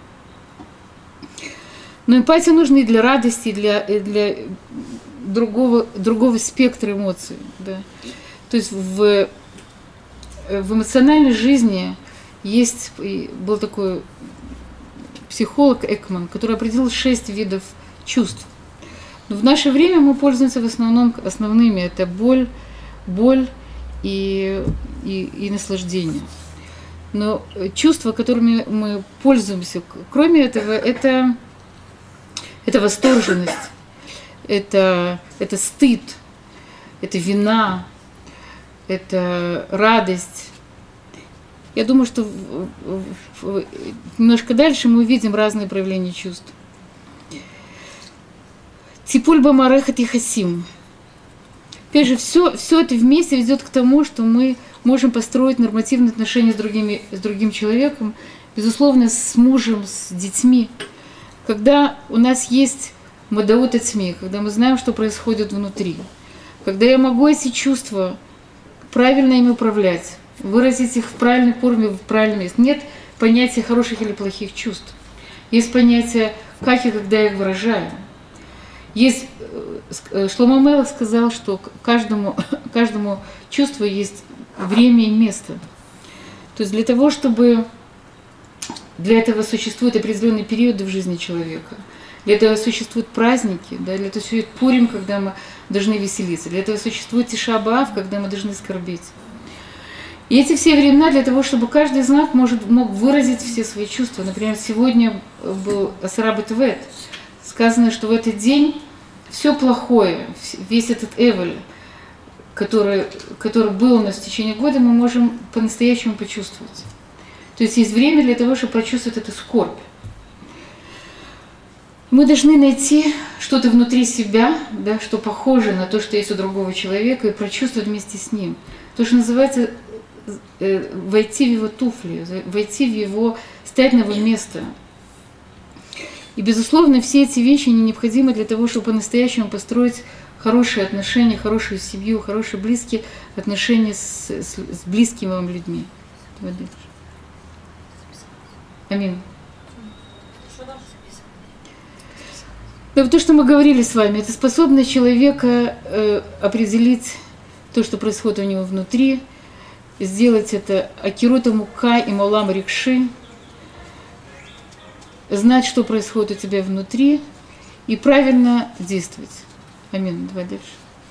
S1: Но эмпатия нужна и для радости, и для, и для другого, другого спектра эмоций. Да. То есть в, в эмоциональной жизни есть, был такой психолог Экман, который определил шесть видов чувств. Но в наше время мы пользуемся в основном основными. Это боль, боль и, и, и наслаждение. Но чувства, которыми мы пользуемся, кроме этого, это, это восторженность, это, это стыд, это вина, это радость. Я думаю, что в, в, в, немножко дальше мы увидим разные проявления чувств. Типуль бамарехат яхасим. Опять же, все, все это вместе ведет к тому, что мы можем построить нормативные отношения с, другими, с другим человеком, безусловно, с мужем, с детьми. Когда у нас есть мадаут ацми, когда мы знаем, что происходит внутри, когда я могу эти чувства правильно ими управлять, выразить их в правильной форме, в правильном месте. Нет понятия хороших или плохих чувств. Есть понятие, как и когда я их выражаю. Есть, Шломо Мелех сказал, что каждому, каждому чувству есть время и место. То есть для того, чтобы для этого существуют определенные периоды в жизни человека, для этого существуют праздники, да, для этого существует Пурим, когда мы должны веселиться, для этого существует Тиша б'Ав, когда мы должны скорбеть. И эти все времена для того, чтобы каждый из нас может, мог выразить все свои чувства. Например, сегодня был Асара б'Тевет. Сказано, что в этот день все плохое, весь этот эвель, который, который был у нас в течение года, мы можем по-настоящему почувствовать. То есть есть время для того, чтобы прочувствовать эту скорбь. Мы должны найти что-то внутри себя, да, что похоже на то, что есть у другого человека, и прочувствовать вместе с ним. То, что называется э, войти в его туфли, войти в его, стать на его место. И, безусловно, все эти вещи не необходимы для того, чтобы по-настоящему построить хорошие отношения, хорошую семью, хорошие близкие отношения с, с, с близкими вам людьми. Аминь. Но то, что мы говорили с вами, это способность человека э, определить то, что происходит у него внутри, сделать это Акирута Мука и Молам Рикши, знать, что происходит у тебя внутри, и правильно действовать. Амин. Давай дальше.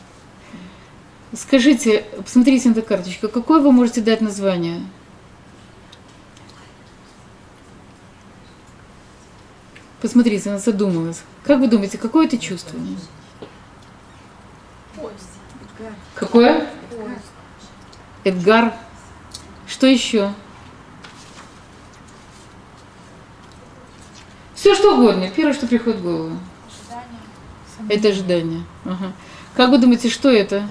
S1: Скажите, посмотрите на эту карточку, какое вы можете дать название? Посмотрите, она задумалась. Как вы думаете, какое это чувство? Какое? Эдгар. Что еще? Все что угодно. Первое, что приходит в голову. Ожидание. Это ожидание. Ага. Как вы думаете, что это?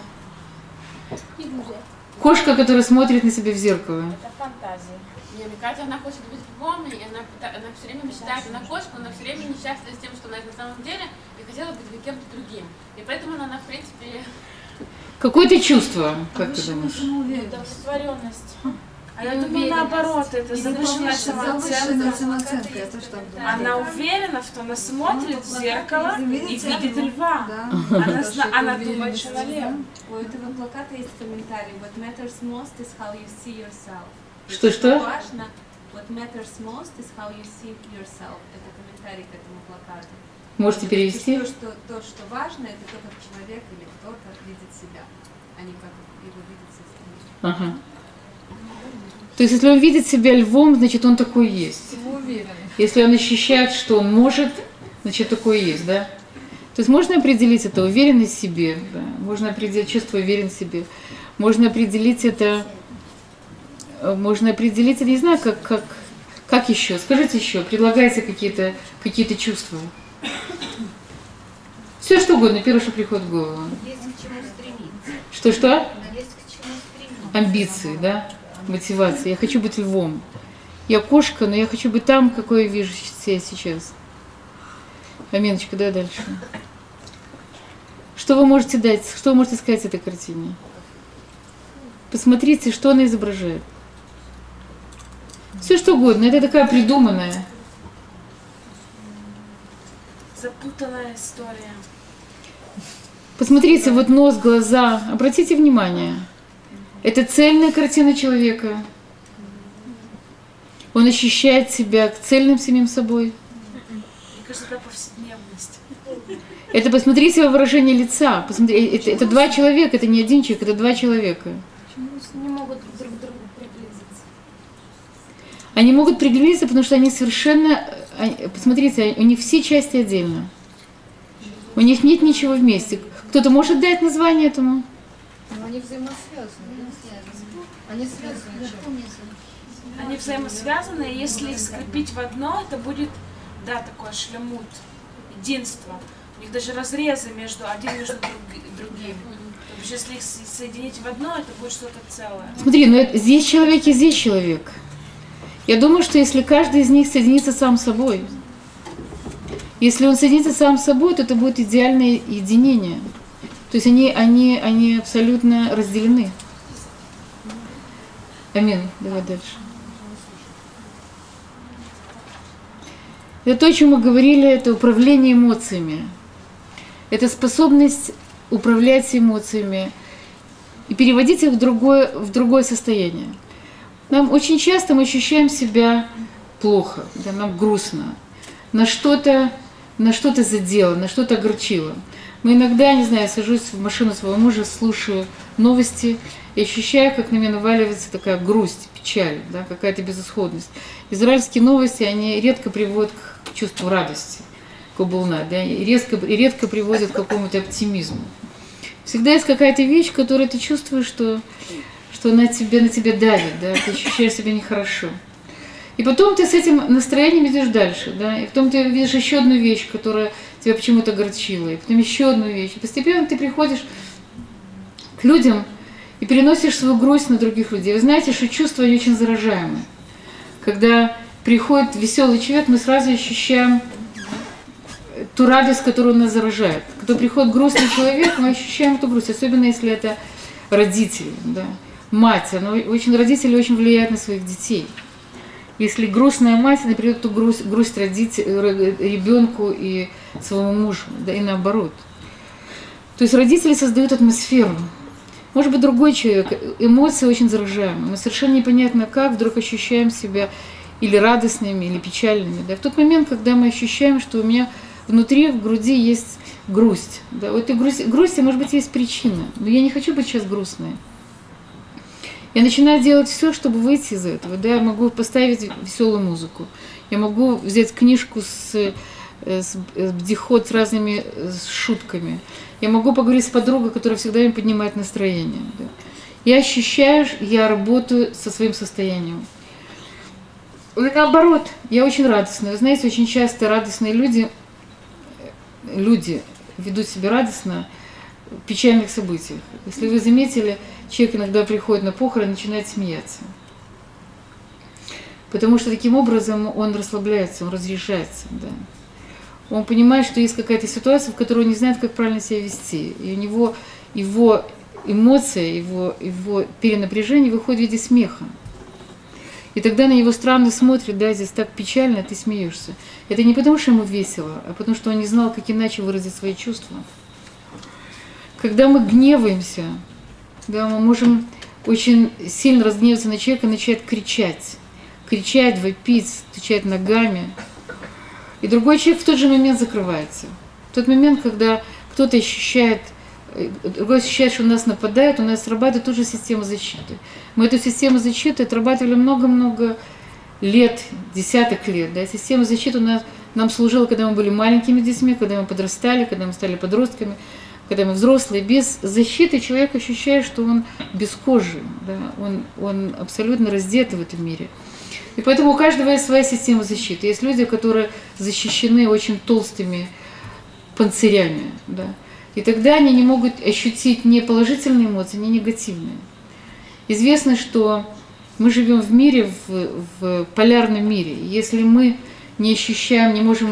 S1: Кошка, которая смотрит на себя в зеркало.
S5: Это фантазия. Мне кажется, она хочет быть львом, и она, она все время мечтает, она кошка, она все время несчастлива с тем, что она на самом деле, и хотела быть кем-то другим. И поэтому она, в принципе...
S1: Какое-то чувство, как ты думаешь?
S5: Удовлетворенность.
S2: А я думаю, наоборот, это завышенная самооценка. Она уверена, что она смотрит в зеркало и видит льва. Она, она думает, что она лев.
S6: У этого плаката есть комментарий. What matters most is how you see yourself.
S1: Что-что?
S6: Важно. What matters most is how you see yourself. Это комментарий к этому плакату.
S1: Можете перевести?
S6: То, что, то, что важно, это то, как человек или кто-то видит себя, а не как его видит со стороны.
S1: Ага. То есть, если он видит себя львом, значит, он такой есть. Если он ощущает, что он может, значит, такой есть, да? То есть можно определить это уверенность в себе, да? Можно определить чувство уверенности в себе, можно определить это, можно определить это, не знаю, как, как, как еще, скажите еще, предлагайте какие-то какие-то чувства. Все что угодно, первое, что приходит в голову.
S4: Есть к чему стремиться.
S1: Что-что?
S4: Есть к чему стремиться.
S1: Амбиции, да? Мотивация. Я хочу быть львом. Я кошка, но я хочу быть там, какой я вижу себя сейчас. Аминочка, да, дальше. Что вы можете дать, что вы можете сказать этой картине? Посмотрите, что она изображает. Все что угодно, это такая придуманная.
S5: Запутанная история.
S1: Посмотрите, вот нос, глаза, обратите внимание. Это цельная картина человека. Он ощущает себя цельным самим собой.
S5: Мне кажется, это повседневность.
S1: Это посмотрите его выражение лица. Посмотрите, это, это два человека, это не один человек, это два человека.
S6: Почему не могут друг к другу приблизиться?
S1: Они могут приблизиться, потому что они совершенно... Посмотрите, у них все части отдельно. У них нет ничего вместе. Кто-то может дать название этому?
S4: Но они взаимосвязаны. Они связаны чем-то.
S5: Они взаимосвязаны, и если их скрепить в одно, это будет, да, такое шлемут, единство. У них даже разрезы между один между другим. То есть, если их соединить в одно, это будет что-то целое.
S1: Смотри, ну это, здесь человек и здесь человек. Я думаю, что если каждый из них соединится сам с собой, если он соединится сам с собой, то это будет идеальное единение. То есть они, они, они абсолютно разделены. Амин. Давай дальше. Это то, о чем мы говорили, это управление эмоциями. Это способность управлять эмоциями и переводить их в другое, в другое состояние. Нам очень часто мы ощущаем себя плохо, да, нам грустно, на что-то, на что-то задело, на что-то огорчило. Мы иногда, не знаю, сажусь в машину своего мужа, слушаю новости и ощущаю, как на меня наваливается такая грусть, печаль, да, какая-то безысходность. Израильские новости, они редко приводят к чувству радости, кабулна, да, и редко, и редко приводят к какому-то оптимизму. Всегда есть какая-то вещь, которую ты чувствуешь, что, что она тебе, на тебя давит, да, ты ощущаешь себя нехорошо. И потом ты с этим настроением идешь дальше, да, и потом ты видишь еще одну вещь, которая тебя почему-то огорчила, и потом еще одну вещь. И постепенно ты приходишь к людям и переносишь свою грусть на других людей. Вы знаете, что чувства они очень заражаемые. Когда приходит веселый человек, мы сразу ощущаем ту радость, которую он нас заражает. Когда приходит грустный человек, мы ощущаем эту грусть, особенно если это родители, да. Мать, она очень, родители очень влияют на своих детей. Если грустная мать, она придет эту грусть, грусть ребенку и своему мужу, да, и наоборот. То есть родители создают атмосферу. Может быть, другой человек, эмоции очень заражаемые. Мы совершенно непонятно как вдруг ощущаем себя или радостными, или печальными. Да? В тот момент, когда мы ощущаем, что у меня внутри, в груди есть грусть. Да? У этой грусти, грусти, может быть, есть причина, но я не хочу быть сейчас грустной. Я начинаю делать все, чтобы выйти из этого. Да? Я могу поставить веселую музыку. Я могу взять книжку с, с бдихот, с разными с шутками. Я могу поговорить с подругой, которая всегда мне поднимает настроение. Да? Я ощущаю, я работаю со своим состоянием. Наоборот, я очень радостная. Вы знаете, очень часто радостные люди, люди ведут себя радостно в печальных событиях. Если вы заметили, человек иногда приходит на похороны и начинает смеяться. Потому что таким образом он расслабляется, он разрешается. Да. Он понимает, что есть какая-то ситуация, в которой он не знает, как правильно себя вести. И у него его эмоция, его, его перенапряжение выходит в виде смеха. И тогда на него странно смотрят, да, здесь так печально, ты смеешься. Это не потому, что ему весело, а потому, что он не знал, как иначе выразить свои чувства. Когда мы гневаемся, да, мы можем очень сильно разгневаться на человека и начать кричать. Кричать, вопить, стучать ногами. И другой человек в тот же момент закрывается. В тот момент, когда кто-то ощущает, другой ощущает, что нас нападают, у нас срабатывает тоже система защиты. Мы эту систему защиты отрабатывали много-много лет, десяток лет. Да? Система защиты у нас, нам служила, когда мы были маленькими детьми, когда мы подрастали, когда мы стали подростками, когда мы взрослые. Без защиты человек ощущает, что он без кожи, да? он, он абсолютно раздет в этом мире. И поэтому у каждого есть своя система защиты. Есть люди, которые защищены очень толстыми панцирями. Да? И тогда они не могут ощутить ни положительные эмоции, ни негативные. Известно, что мы живем в мире, в, в полярном мире. Если мы не ощущаем, не можем,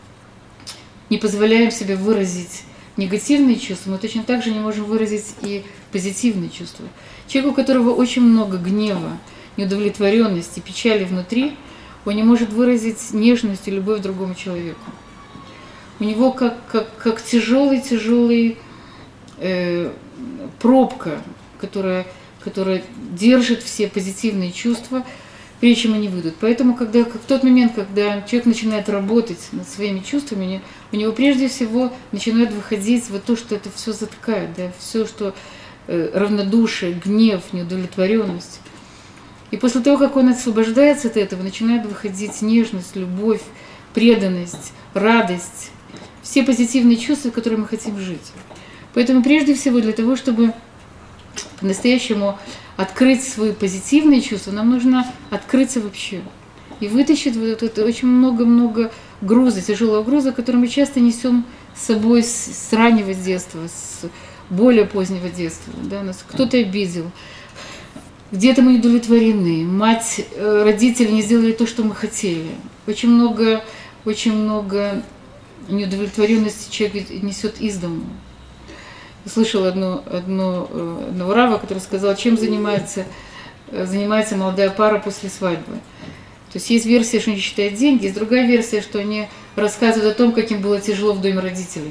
S1: не позволяем себе выразить негативные чувства, мы точно так же не можем выразить и позитивные чувства. Человек, у которого очень много гнева, неудовлетворенности, печали внутри, он не может выразить нежность и любовь другому человеку. У него как, как, как тяжелый-тяжелый э, пробка, которая, которая держит все позитивные чувства, прежде чем они выйдут. Поэтому, когда, в тот момент, когда человек начинает работать над своими чувствами, у него прежде всего начинает выходить вот то, что это все затыкает, да, все, что э, равнодушие, гнев, неудовлетворенность. И после того, как он освобождается от этого, начинает выходить нежность, любовь, преданность, радость, все позитивные чувства, которые мы хотим жить. Поэтому прежде всего для того, чтобы по-настоящему открыть свои позитивные чувства, нам нужно открыться вообще. И вытащить вот это очень много-много груза, тяжелого груза, который мы часто несем с собой с раннего детства, с более позднего детства. Да? Нас кто-то обидел. Где-то мы удовлетворены, мать, родители не сделали то, что мы хотели. Очень много, очень много неудовлетворенности человек несет из дому. Я слышала одну, одну, одного рава, который сказал, чем занимается, занимается молодая пара после свадьбы. То есть есть версия, что они считают деньги, есть другая версия, что они рассказывают о том, как им было тяжело в доме родителей.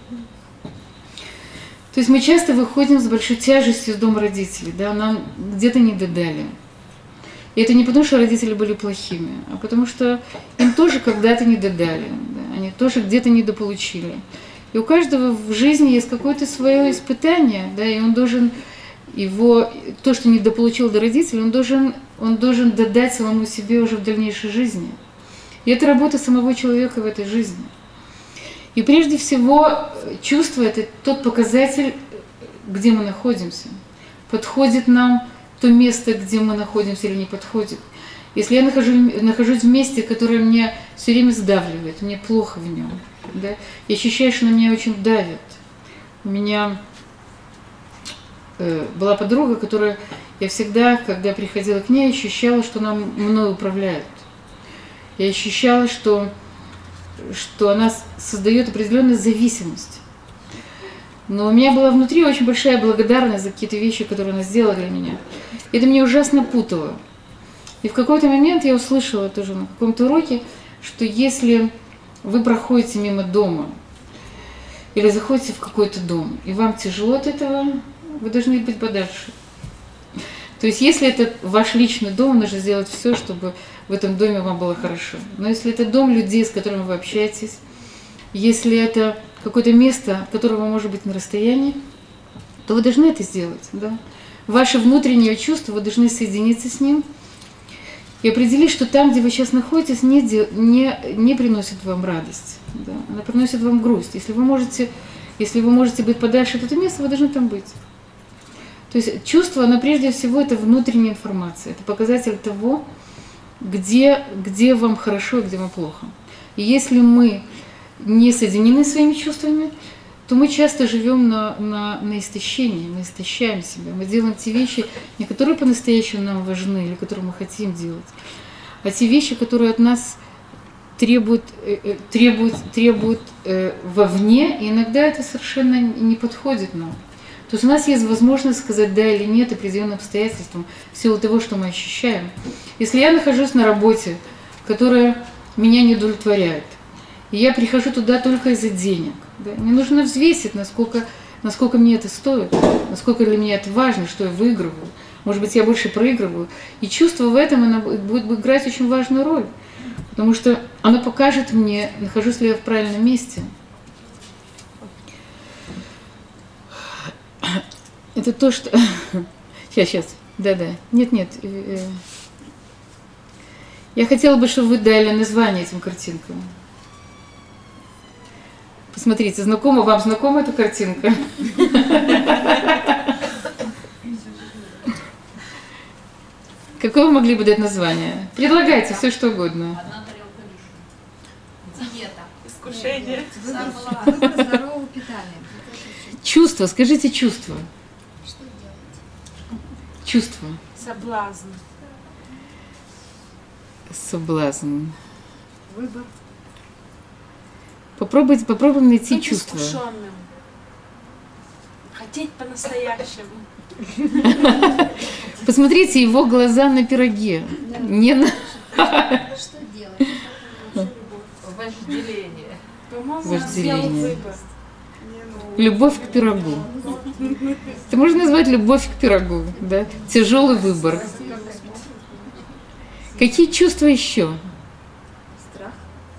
S1: То есть мы часто выходим с большой тяжестью из дома родителей, да, нам где-то не додали. И это не потому, что родители были плохими, а потому что им тоже когда-то не додали, да, они тоже где-то недополучили. И у каждого в жизни есть какое-то свое испытание, да, и он должен его, то, что недополучил до родителей, он должен, он должен додать самому себе уже в дальнейшей жизни. И это работа самого человека в этой жизни. И прежде всего чувство – это тот показатель, где мы находимся. Подходит нам то место, где мы находимся, или не подходит. Если я нахожусь, нахожусь в месте, которое меня все время сдавливает, мне плохо в нем, да, я ощущаю, что на меня очень давит. У меня э, была подруга, которая я всегда, когда приходила к ней, ощущала, что она мной управляет. Я ощущала, что что она создает определенную зависимость. Но у меня была внутри очень большая благодарность за какие-то вещи, которые она сделала для меня. Это меня ужасно путало. И в какой-то момент я услышала тоже на каком-то уроке, что если вы проходите мимо дома или заходите в какой-то дом, и вам тяжело от этого, вы должны быть подальше. То есть, если это ваш личный дом, нужно сделать все, чтобы в этом доме вам было хорошо. Но если это дом людей, с которыми вы общаетесь, если это какое-то место, которого может быть на расстоянии, то вы должны это сделать. Да? Ваше внутреннее чувство, вы должны соединиться с ним и определить, что там, где вы сейчас находитесь, не, не, не приносит вам радость. Да? Она приносит вам грусть. Если вы можете, если вы можете быть подальше от этого места, вы должны там быть. То есть чувство, оно прежде всего это внутренняя информация, это показатель того, где, где вам хорошо и где вам плохо. И если мы не соединены своими чувствами, то мы часто живем на, на, на истощении, мы истощаем себя, мы делаем те вещи, не которые по-настоящему нам важны или которые мы хотим делать, а те вещи, которые от нас требуют, требуют, требуют э, вовне, и иногда это совершенно не подходит нам. То есть у нас есть возможность сказать да или нет определенным обстоятельствам в силу того, что мы ощущаем. Если я нахожусь на работе, которая меня не удовлетворяет, и я прихожу туда только из-за денег, да, мне нужно взвесить, насколько, насколько мне это стоит, насколько для меня это важно, что я выигрываю. Может быть, я больше проигрываю. И чувство в этом оно будет играть очень важную роль, потому что оно покажет мне, нахожусь ли я в правильном месте. Это то, что... Сейчас, сейчас. Да-да. Нет-нет. Я хотела бы, чтобы вы дали название этим картинкам. Посмотрите, знакома вам знакома эта картинка? Какое вы могли бы дать название? Предлагайте все, что угодно.
S6: Диета.
S2: Искушение.
S4: Выбор здорового питания.
S1: Чувство. Скажите чувство. Чувство.
S2: Соблазн.
S1: Соблазн.
S4: Выбор.
S1: Попробуйте, попробуем найти
S2: Быть
S1: чувство.
S2: искушенным. Хотеть по-настоящему.
S1: Посмотрите его глаза на пироге. Не на...
S7: Что делать?
S6: Вожделение.
S2: По-моему,
S1: Вожделение.
S2: сделал выбор.
S1: Любовь к пирогу. Это можно назвать любовь к пирогу, да? Тяжелый выбор. Какие чувства еще?
S4: Страх.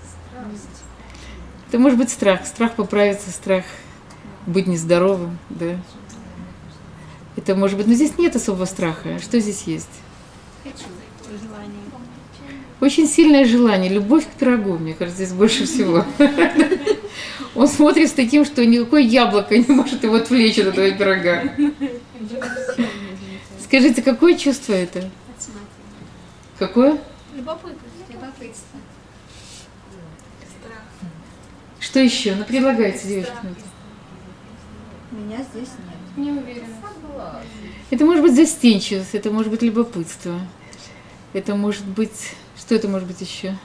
S1: Это может быть страх. Страх поправиться, страх быть нездоровым, да? Это может быть, но здесь нет особого страха. Что здесь есть?
S7: Хочу. Желание.
S1: Очень сильное желание, любовь к пирогу, мне кажется, здесь больше всего. Он смотрит с таким, что никакое яблоко не может его отвлечь от этого пирога. Скажите, какое чувство это? Какое?
S7: Любопытство. Любопытство.
S1: Что еще? Ну, предлагайте, девушки.
S4: Меня здесь нет.
S7: Не уверена.
S1: Это может быть застенчивость, это может быть любопытство. Это может быть... Что это может быть еще?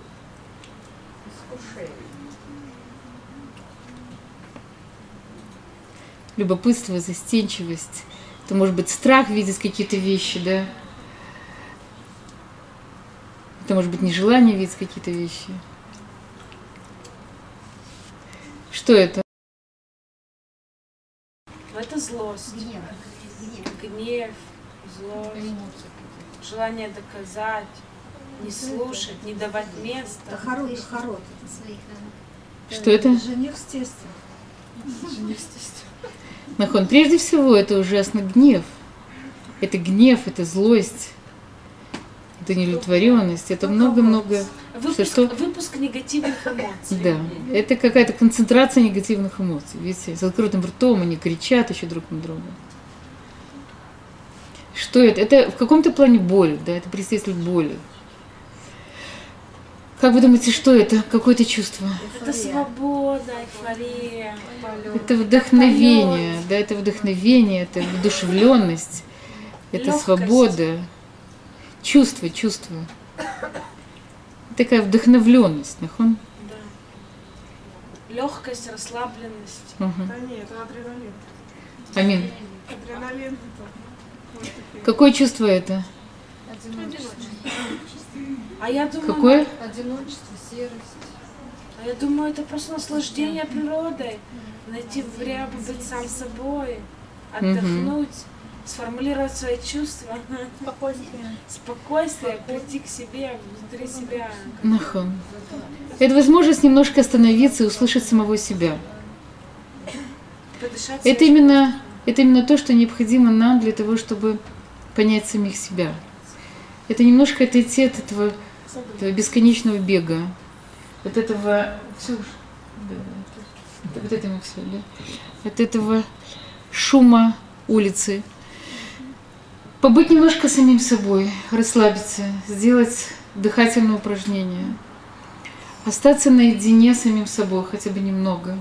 S1: Любопытство, застенчивость. Это может быть страх видеть какие-то вещи, да? Это может быть нежелание видеть какие-то вещи. Что это?
S2: Это злость.
S7: Гнев. Гнев.
S2: Гнев, злость, желание доказать, не слушать, не давать
S4: Это
S2: места.
S4: хорот, это хорот.
S7: Своих,
S1: Что это?
S4: Жених с тестем.
S1: Нахон, прежде всего, это ужасно гнев. Это гнев, это злость, это неудовлетворенность, это много-много...
S2: Выпуск,
S1: Что?
S2: выпуск негативных эмоций.
S1: Да, это какая-то концентрация негативных эмоций. Видите, с открытым ртом они кричат еще друг на друга. Что это? Это в каком-то плане боль, да, это представитель боли. Как вы думаете, что это? Какое это чувство?
S2: Это свобода, эйфория.
S1: Это вдохновение, да, это вдохновение, это вдушевленность, это
S2: Лёгкость.
S1: свобода, чувство, чувство. Такая вдохновленность, нахон?
S2: Да. Легкость, расслабленность.
S1: Угу.
S3: Да нет, это адреналин.
S1: Амин.
S3: Адреналин это вот такие.
S1: Какое чувство это?
S4: Одиночество.
S2: А я думаю,
S1: Какое?
S4: Одиночество, серость.
S2: а я думаю, это просто наслаждение природой. Найти время быть сам собой.
S5: отдохнуть, mm-hmm. сформулировать свои чувства,
S3: спокойствие,
S5: спокойствие, прийти к себе, внутри себя.
S1: Нахон. Это возможность немножко остановиться и услышать самого себя. Это именно, это именно то, что необходимо нам для того, чтобы понять самих себя. Это немножко отойти от этого, этого бесконечного бега, от этого, все, да, вот этого все, да, от этого шума улицы. Побыть немножко самим собой, расслабиться, сделать дыхательное упражнение, остаться наедине с самим собой хотя бы немного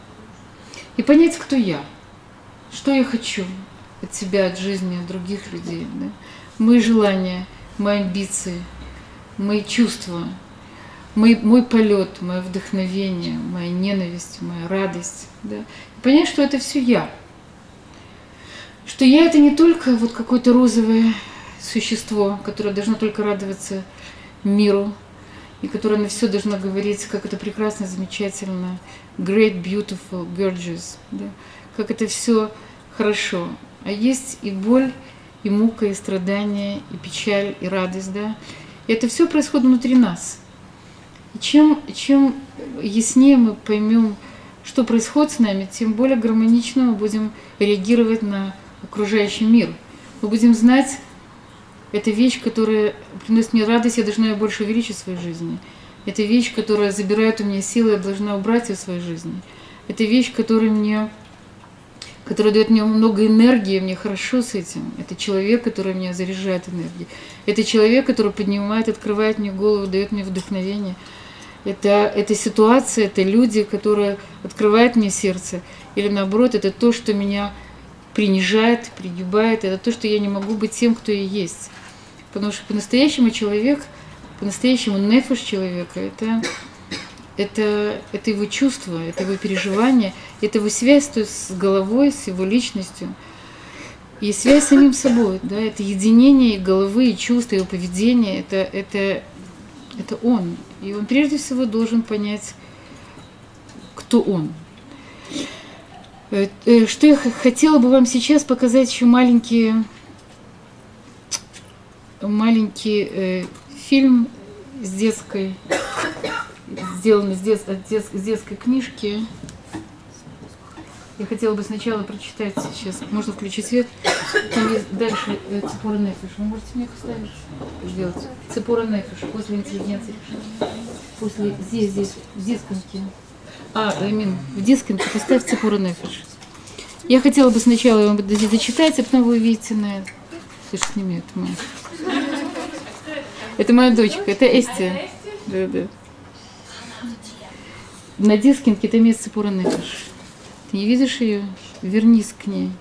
S1: и понять, кто я, что я хочу от себя, от жизни, от других людей. Да? Мои желания, мои амбиции, мои чувства, мой, мой полет, мое вдохновение, моя ненависть, моя радость. Да? И понять, что это все я. Что я это не только вот какое-то розовое существо, которое должно только радоваться миру, и которое на все должно говорить, как это прекрасно, замечательно, great, beautiful, gorgeous, да? Как это все хорошо. А есть и боль, и мука, и страдания, и печаль, и радость, да? И это все происходит внутри нас. И чем, чем яснее мы поймем, что происходит с нами, тем более гармонично мы будем реагировать на окружающий мир. Мы будем знать, это вещь, которая приносит мне радость, я должна ее больше увеличить в своей жизни. Это вещь, которая забирает у меня силы, я должна убрать ее в своей жизни. Это вещь, которая мне, которая дает мне много энергии, мне хорошо с этим. Это человек, который меня заряжает энергией. Это человек, который поднимает, открывает мне голову, дает мне вдохновение. Это, это ситуация, это люди, которые открывают мне сердце. Или наоборот, это то, что меня принижает, пригибает. Это то, что я не могу быть тем, кто я есть. Потому что по-настоящему человек, по-настоящему нефеш человека, это, это, это его чувство, это его переживание, это его связь то есть, с головой, с его личностью. И связь с самим собой, да, это единение и головы, и чувства, его поведения, это, это, это он. И он прежде всего должен понять, кто он. Что я хотела бы вам сейчас показать еще маленький, маленький э, фильм с детской, сделанный с, дет, от дет, с детской книжки. Я хотела бы сначала прочитать сейчас. Можно включить свет. Там есть дальше э, Ципора Нефеш. Вы можете мне их вставить? Сделать. Ципора Нефеш. После интеллигенции. После здесь, здесь, в дисконке. А, Амин, в дисконке поставь Ципора Нефеш. Я хотела бы сначала вам зачитать, а потом вы увидите на... Слушай, сними это моя. Это моя дочка, это Эсти. Да, да. На дисконке там есть Ципора Нефеш. Ты не видишь ее? Вернись к ней.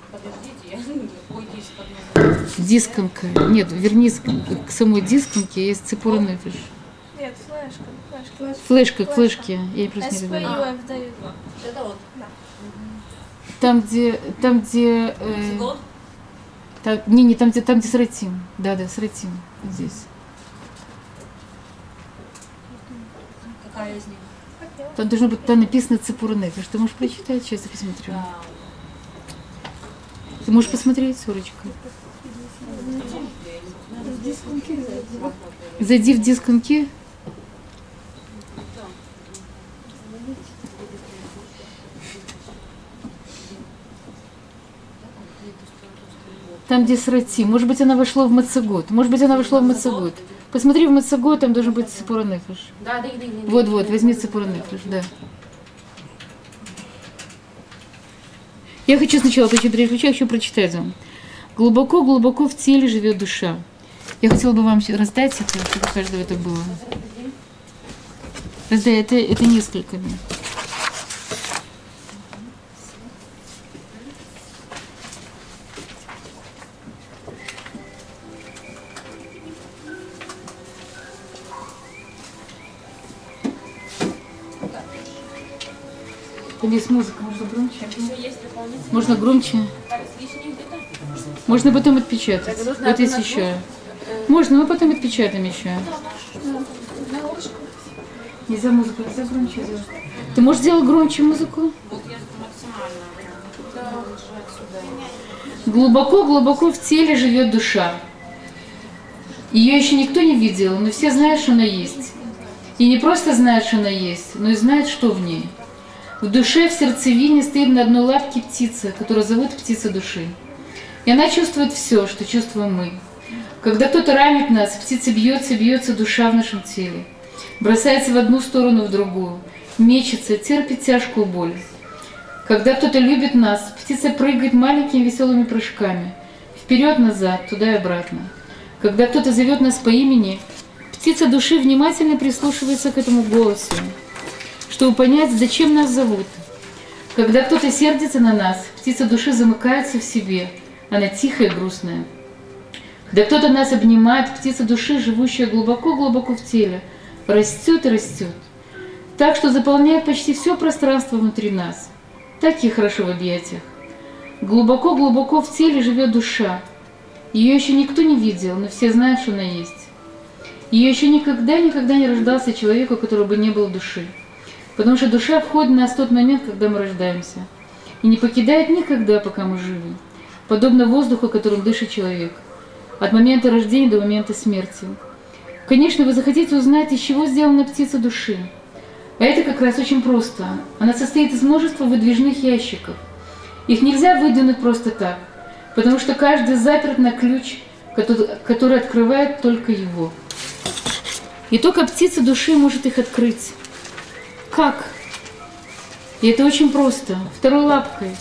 S1: Дисконка. Нет, вернись к самой дисконке, есть Ципора Нефеш.
S3: Нет, флешка. Флешка,
S1: флешка к флешке. Я ей просто не добавила.
S3: Это вот.
S1: Там, где... Там, где... Э, там, не, не, там, где, там, где Сратим. Да, да, Сратим. Вот здесь.
S3: Какая из них?
S1: Там должно быть, там написано Ципора Нефеш. Ты можешь прочитать? Сейчас я посмотрю. Да. Ты можешь посмотреть, Сурочка? Зайди в дисконки. Там, где Срати. Может быть, она вошла в Мацагот. Может быть, она вошла в Мацагот. Посмотри в Мацагот, там должен быть Ципора Нефеш.
S3: Да, да, да, да.
S1: Вот-вот, возьми Ципора Нефеш, да. Я хочу сначала прочитать, я хочу прочитать вам. Глубоко-глубоко в теле живет душа. Я хотела бы вам раздать это, чтобы у каждого это было. Раздай, это, это несколько. Да. Там есть музыка, можно громче? Можно громче? Можно потом отпечатать. Вот есть еще. Можно, мы потом отпечатаем еще. Нельзя музыку, нельзя громче делать. Ты можешь сделать громче музыку? Глубоко-глубоко в теле живет душа. Ее еще никто не видел, но все знают, что она есть. И не просто знают, что она есть, но и знают, что в ней. В душе, в сердцевине стоит на одной лапке птица, которую зовут птица души. И она чувствует все, что чувствуем мы. Когда кто-то ранит нас, птица бьется, бьется душа в нашем теле. Бросается в одну сторону, в другую. Мечется, терпит тяжкую боль. Когда кто-то любит нас, птица прыгает маленькими веселыми прыжками. Вперед-назад, туда и обратно. Когда кто-то зовет нас по имени, птица души внимательно прислушивается к этому голосу, чтобы понять, зачем нас зовут. Когда кто-то сердится на нас, птица души замыкается в себе. Она тихая и грустная. Когда кто-то нас обнимает, птица души, живущая глубоко-глубоко в теле, растет и растет. Так что заполняет почти все пространство внутри нас. Так и хорошо в объятиях. Глубоко-глубоко в теле живет душа. Ее еще никто не видел, но все знают, что она есть. Ее еще никогда-никогда не рождался человек, у которого бы не было души. Потому что душа входит в нас в тот момент, когда мы рождаемся. И не покидает никогда, пока мы живы. Подобно воздуху, которым дышит человек. От момента рождения до момента смерти. Конечно, вы захотите узнать, из чего сделана птица души. А это как раз очень просто. Она состоит из множества выдвижных ящиков. Их нельзя выдвинуть просто так. Потому что каждый заперт на ключ, который открывает только его. И только птица души может их открыть. Как? И это очень просто. Второй лапкой.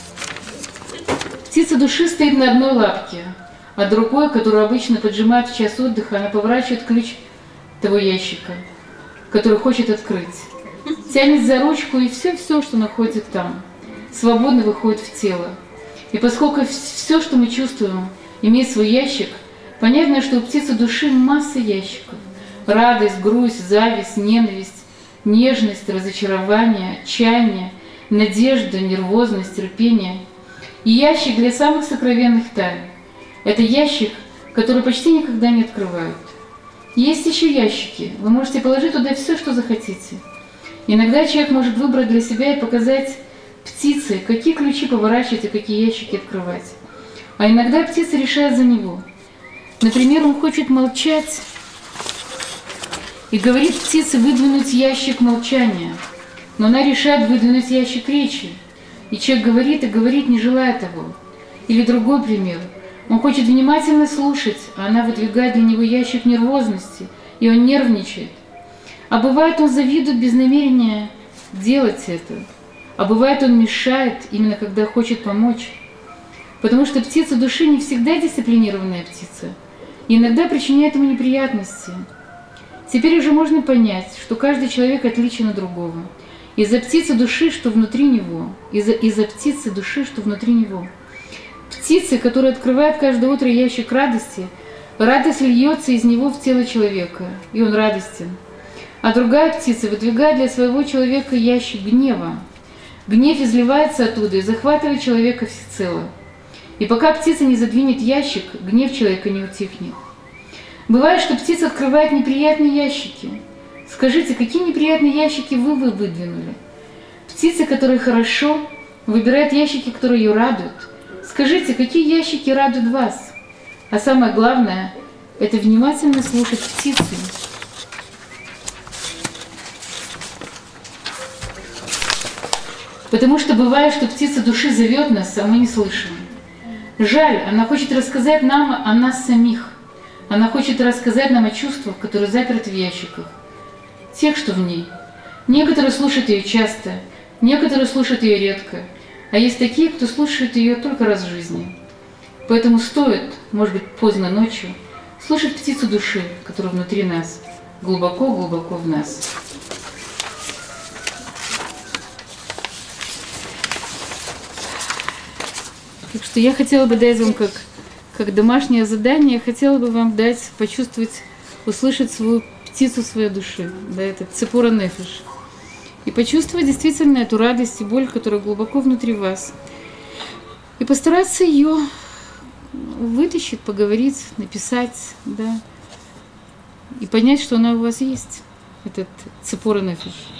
S1: Птица души стоит на одной лапке, а другой, которую обычно поджимают в час отдыха, она поворачивает ключ того ящика, который хочет открыть. Тянет за ручку, и все-все, что находится там, свободно выходит в тело. И поскольку все, что мы чувствуем, имеет свой ящик, понятно, что у птицы души масса ящиков. Радость, грусть, зависть, ненависть, нежность, разочарование, отчаяние, надежда, нервозность, терпение. И ящик для самых сокровенных тайн. Это ящик, который почти никогда не открывают. Есть еще ящики. Вы можете положить туда все, что захотите. Иногда человек может выбрать для себя и показать птице, какие ключи поворачивать и какие ящики открывать. А иногда птица решает за него. Например, он хочет молчать и говорит птице выдвинуть ящик молчания. Но она решает выдвинуть ящик речи. И человек говорит и говорит, не желая того. Или другой пример. Он хочет внимательно слушать, а она выдвигает для него ящик нервозности, и он нервничает. А бывает, он завидует без намерения делать это. А бывает, он мешает, именно когда хочет помочь. Потому что птица души не всегда дисциплинированная птица. И иногда причиняет ему неприятности. Теперь уже можно понять, что каждый человек отличен от другого. Из-за птицы души, что внутри него. Из-за из-за птицы души, что внутри него. Птицы, которые открывают каждое утро ящик радости, радость льется из него в тело человека, и он радостен. А другая птица выдвигает для своего человека ящик гнева. Гнев изливается оттуда и захватывает человека всецело. И пока птица не задвинет ящик, гнев человека не утихнет. Бывает, что птица открывает неприятные ящики. Скажите, какие неприятные ящики вы, вы выдвинули? Птица, которая хорошо, выбирает ящики, которые ее радуют. Скажите, какие ящики радуют вас? А самое главное, это внимательно слушать птицу. Потому что бывает, что птица души зовет нас, а мы не слышим. Жаль, она хочет рассказать нам о нас самих. Она хочет рассказать нам о чувствах, которые заперты в ящиках. Тех, что в ней. Некоторые слушают ее часто, некоторые слушают ее редко. А есть такие, кто слушает ее только раз в жизни. Поэтому стоит, может быть, поздно ночью, слушать птицу души, которая внутри нас, глубоко-глубоко в нас. Так что я хотела бы дать вам как, как домашнее задание, я хотела бы вам дать, почувствовать, услышать свою птицу своей души, да, это ципора нефеш. И почувствовать действительно эту радость и боль, которая глубоко внутри вас. И постараться ее вытащить, поговорить, написать, да, и понять, что она у вас есть, этот ципора нефеш.